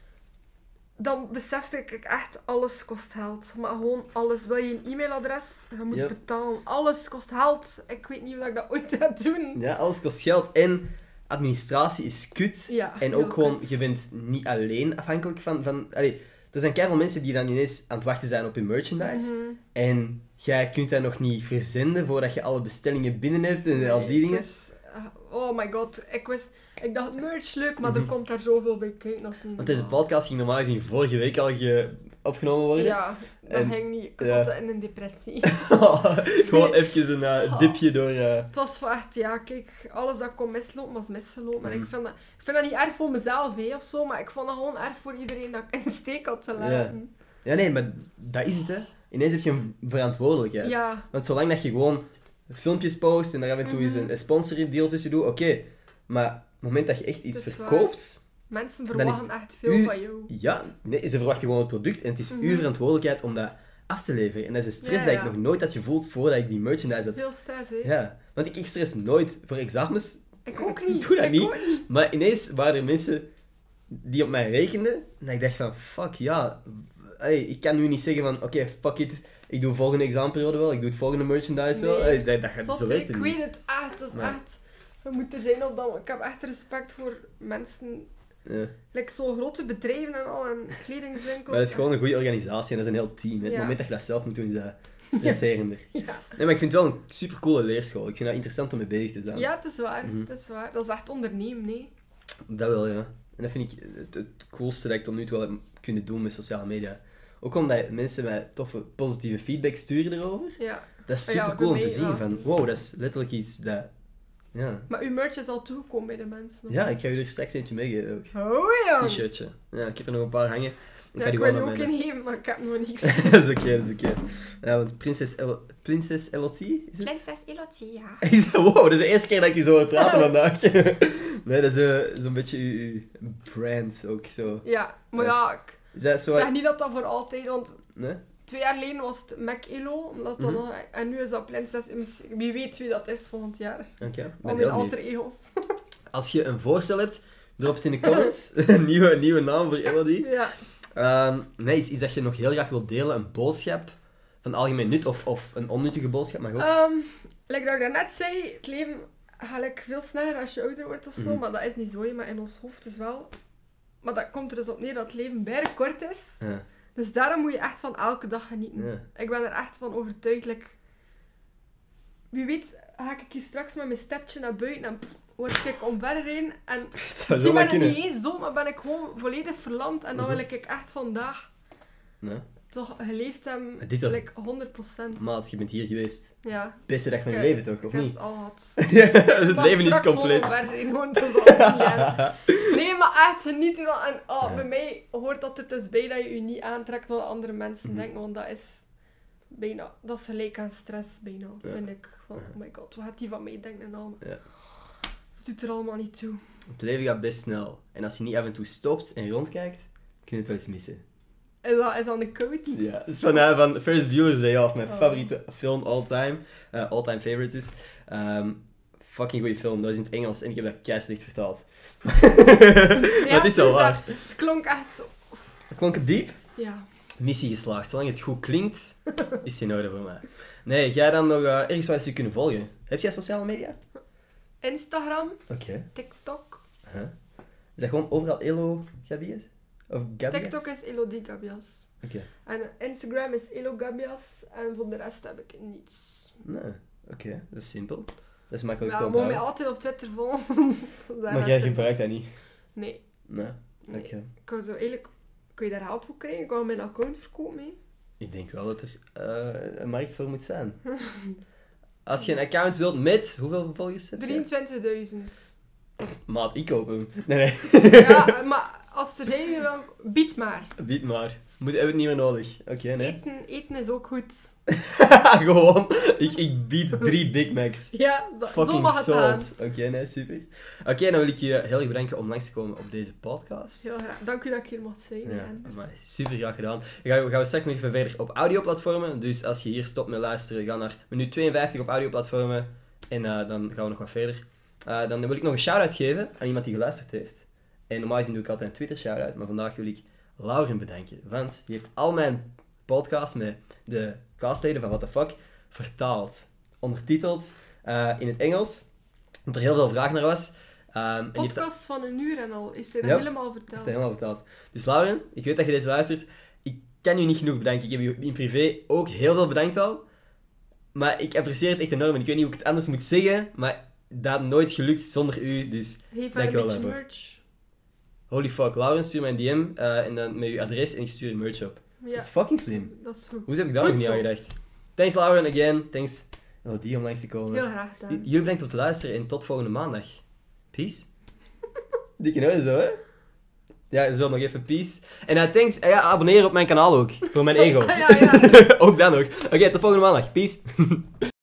Dan besefte ik echt, alles kost geld. Maar gewoon alles. Wil je een e-mailadres? Je moet Ja. betalen. Alles kost geld. Ik weet niet of ik dat ooit ga doen. Ja, alles kost geld en administratie is kut. Ja, En heel ook gewoon, kut. je bent niet alleen afhankelijk van allee, er zijn keiveel mensen die dan ineens aan het wachten zijn op hun merchandise. Mhm. En jij kunt dat nog niet verzenden voordat je alle bestellingen binnen hebt en al die Nee, dingen. het is- oh my god. Ik dacht merch leuk, maar er komt daar zoveel bij kijken. Als niet Want deze normaal. podcast ging normaal gezien vorige week al opgenomen worden. Ja, dat En- ging niet. Ik ja. zat in een depressie. Gewoon even een dipje door... Het was van echt, ja, kijk, alles dat kon mislopen, was misgelopen. En ik vind dat niet erg voor mezelf, of zo, maar ik vond dat gewoon erg voor iedereen dat ik in de steek had te laten. Ja, nee, maar dat is het, hè. Ineens heb je een verantwoordelijkheid. Ja, Want zolang dat je gewoon filmpjes post en daar af en toe eens een sponsordeal tussen doet, oké. Maar op het moment dat je echt iets Dat is verkoopt... mensen Dan verwachten is echt veel u- van jou. Ja, nee, ze verwachten gewoon het product en het is uw verantwoordelijkheid om dat af te leveren. En dat is een stress Ja, dat ik ja. nog nooit had gevoeld voordat ik die merchandise had. Veel stress, hè. Ja, want ik stress nooit voor examens, Ik ook niet. doe dat ik niet. Ook niet. maar ineens waren er mensen die op mij rekenden en ik dacht van, fuck ja, hey, ik kan nu niet zeggen van, oké, fuck it, ik doe volgende examenperiode wel, ik doe het volgende merchandise wel. Nee. Hey, dat gaat Zot, zo hè. werkt Ik het weet niet. het echt. Het is Nee. echt... We moeten zijn op dat... Ik heb echt respect voor mensen... Ja. Like zo grote bedrijven en al, en kledingswinkels. Maar dat is gewoon een goede organisatie en dat is een heel team. Hè. Op het Ja. moment dat je dat zelf moet doen, is dat stresserender. Ja. Nee, maar ik vind het wel een supercoole leerschool. Ik vind dat interessant om mee bezig te zijn. Ja, het is waar. Mhm. Het is waar. Dat is echt ondernemen, nee. Dat wel, ja. En dat vind ik het coolste dat ik tot nu toe wel heb kunnen doen met sociale media. Ook omdat mensen mij toffe, positieve feedback sturen erover. Ja. Dat is Ja, super cool om bij te mij zien. wel. Van, wow, dat is letterlijk iets dat... Ja. Maar uw merch is al toegekomen bij de mensen. Ja, ik ga je er straks eentje meegeven ook. Oh ja. T-shirtje. Ja, ik heb er nog een paar hangen. Ik Ja, ga ik die wil gewoon er ook aan mijn... in geven, maar ik heb nog niks. Dat is oké, dat is oké. Ja, want Prinses Elodie, is het? Prinses Elodie, ja. Ik zei, wow, dat is de eerste keer dat ik je zo hoor praten vandaag. Nee, dat is zo'n beetje uw brand ook zo. Ja, maar Ja. ja, ik Is dat zo... zeg niet dat dat voor altijd, want Nee? 2 jaar geleden was het Mac Elo, omdat dat Mhm. nog, en nu is dat Prinses, wie weet wie dat is volgend jaar. Oké, Al ben mijn heel alter benieuwd. egos. Als je een voorstel hebt, drop het in de comments. nieuwe naam voor Elodie. Ja. Nee, iets dat je nog heel graag wilt delen, een boodschap van algemeen nut of een onnuttige boodschap mag ook. Like dat ik daarnet zei, het leven gaat like veel sneller als je ouder wordt of zo, Mhm. maar dat is niet zo, hè, maar in ons hoofd is wel... Maar dat komt er dus op neer dat het leven bijna kort is. Ja. Dus daarom moet je echt van elke dag genieten. Ja. Ik ben er echt van overtuigd. Wie weet ga ik hier straks met mijn stepje naar buiten en word ik omverrijden. En Dat zou zie zomaar ben ik kunnen. niet eens zo, maar ben ik gewoon volledig verlamd. En dan wil ik echt vandaag Nee. toch geleefd hebben. Maar dit was- 100%. Maat, je bent hier geweest. Ja. Beste dag van je Ik- leven, toch? Ik Of heb niet? het al gehad. Het Maar leven is straks compleet. gewoon omverrijden, gewoon, dat is al niet erg. Nee, maar echt geniet ervan. En Ja. bij mij hoort dat er dus bij dat je je niet aantrekt wat andere mensen Mhm. denken. Want dat is bijna, dat is gelijk aan stress bijna, Ja. vind ik. Van, oh my god, wat gaat die van mij denken en al. Ja. Het doet er allemaal niet toe. Het leven gaat best snel. En als je niet af en toe stopt en rondkijkt, kun je het wel eens missen. Is dat een quote? Ja, dat is van Ferris Bueller's Day Off, mijn Oh. favoriete film all time. All-time favorite dus. Fucking goede film, dat is in het Engels en ik heb dat keislicht vertaald. Maar het is wel waar. Het klonk echt zo. Klonk het diep? Ja. Missie geslaagd. Zolang het goed klinkt, is het in orde voor mij. Nee, ga je dan nog ergens waar ze je kunnen volgen? Heb jij sociale media? Instagram, Oké. TikTok. Huh? Is dat gewoon overal Elo Gabias? Of Gabias? TikTok is Elodie Gabias. Oké. En Instagram is Elo Gabias. En voor de rest heb ik niets. Nee, oké. Dat is simpel. Dat is makkelijk Ja, te je moet mij onthouden. altijd op Twitter volgen. Maar jij gebruikt dat niet? Nee. Nee. Nee. Oké. Ik kan zo eigenlijk... Kun je daar geld voor krijgen? Ik kan mijn account verkopen mee. Ik denk wel dat er een markt voor moet zijn. Als je een account wilt met... Hoeveel volgers heb je? 23.000. Maat, ik koop hem. Nee, nee. Ja, maar als er zijn, dan bied maar. Bied maar. Hebben we het niet meer nodig. Oké, nee. Eten is ook goed. Gewoon. Ik bied 3 Big Macs. Ja, zo Fucking mag het gaan. sold. Oké, nee, super. Oké, dan wil ik je heel erg bedanken om langs te komen op deze podcast. Heel graag. Dank u dat ik hier mocht zijn. Ja, Jan. maar super graag gedaan. Dan gaan we straks nog even verder op audioplatformen. Dus als je hier stopt met luisteren, ga naar minuut 52 op audioplatformen. En dan gaan we nog wat verder. Dan wil ik nog een shout-out geven aan iemand die geluisterd heeft. En normaal gezien doe ik altijd een Twitter shout-out, maar vandaag wil ik Lauren bedanken. Want die heeft al mijn podcasts met de castleden van What the Fuck vertaald. Ondertiteld in het Engels. Omdat er heel veel vraag naar was. En die heeft dat- Podcast van 1 uur en al. Is hij dat Ja. helemaal heeft verteld? hij helemaal vertaald. Dus Lauren, ik weet dat je deze luistert. Ik kan je niet genoeg bedanken. Ik heb je in privé ook heel veel bedankt al. Maar ik apprecieer het echt enorm. En ik weet niet hoe ik het anders moet zeggen. Maar dat had nooit gelukt zonder u. Dus Geef maar Dank een je wel beetje daarvoor. merch. holy fuck. Lauren, stuur mij een DM. En dan met je adres en ik stuur je merch op. Ja, Dat is fucking slim. dat is goed. Hoe heb ik daar Goed nog niet zo. aan gedacht? Thanks Lauren, again. Thanks Elodie om langs te komen. Heel graag gedaan. Jullie bedankt om te luisteren en tot volgende maandag. Peace. Dikke nooit zo, hè? Ja, zo nog even peace. En thanks, ja, abonneer op mijn kanaal ook. Voor mijn ego. Ja, ja. Ook dan nog. Oké, tot volgende maandag. Peace.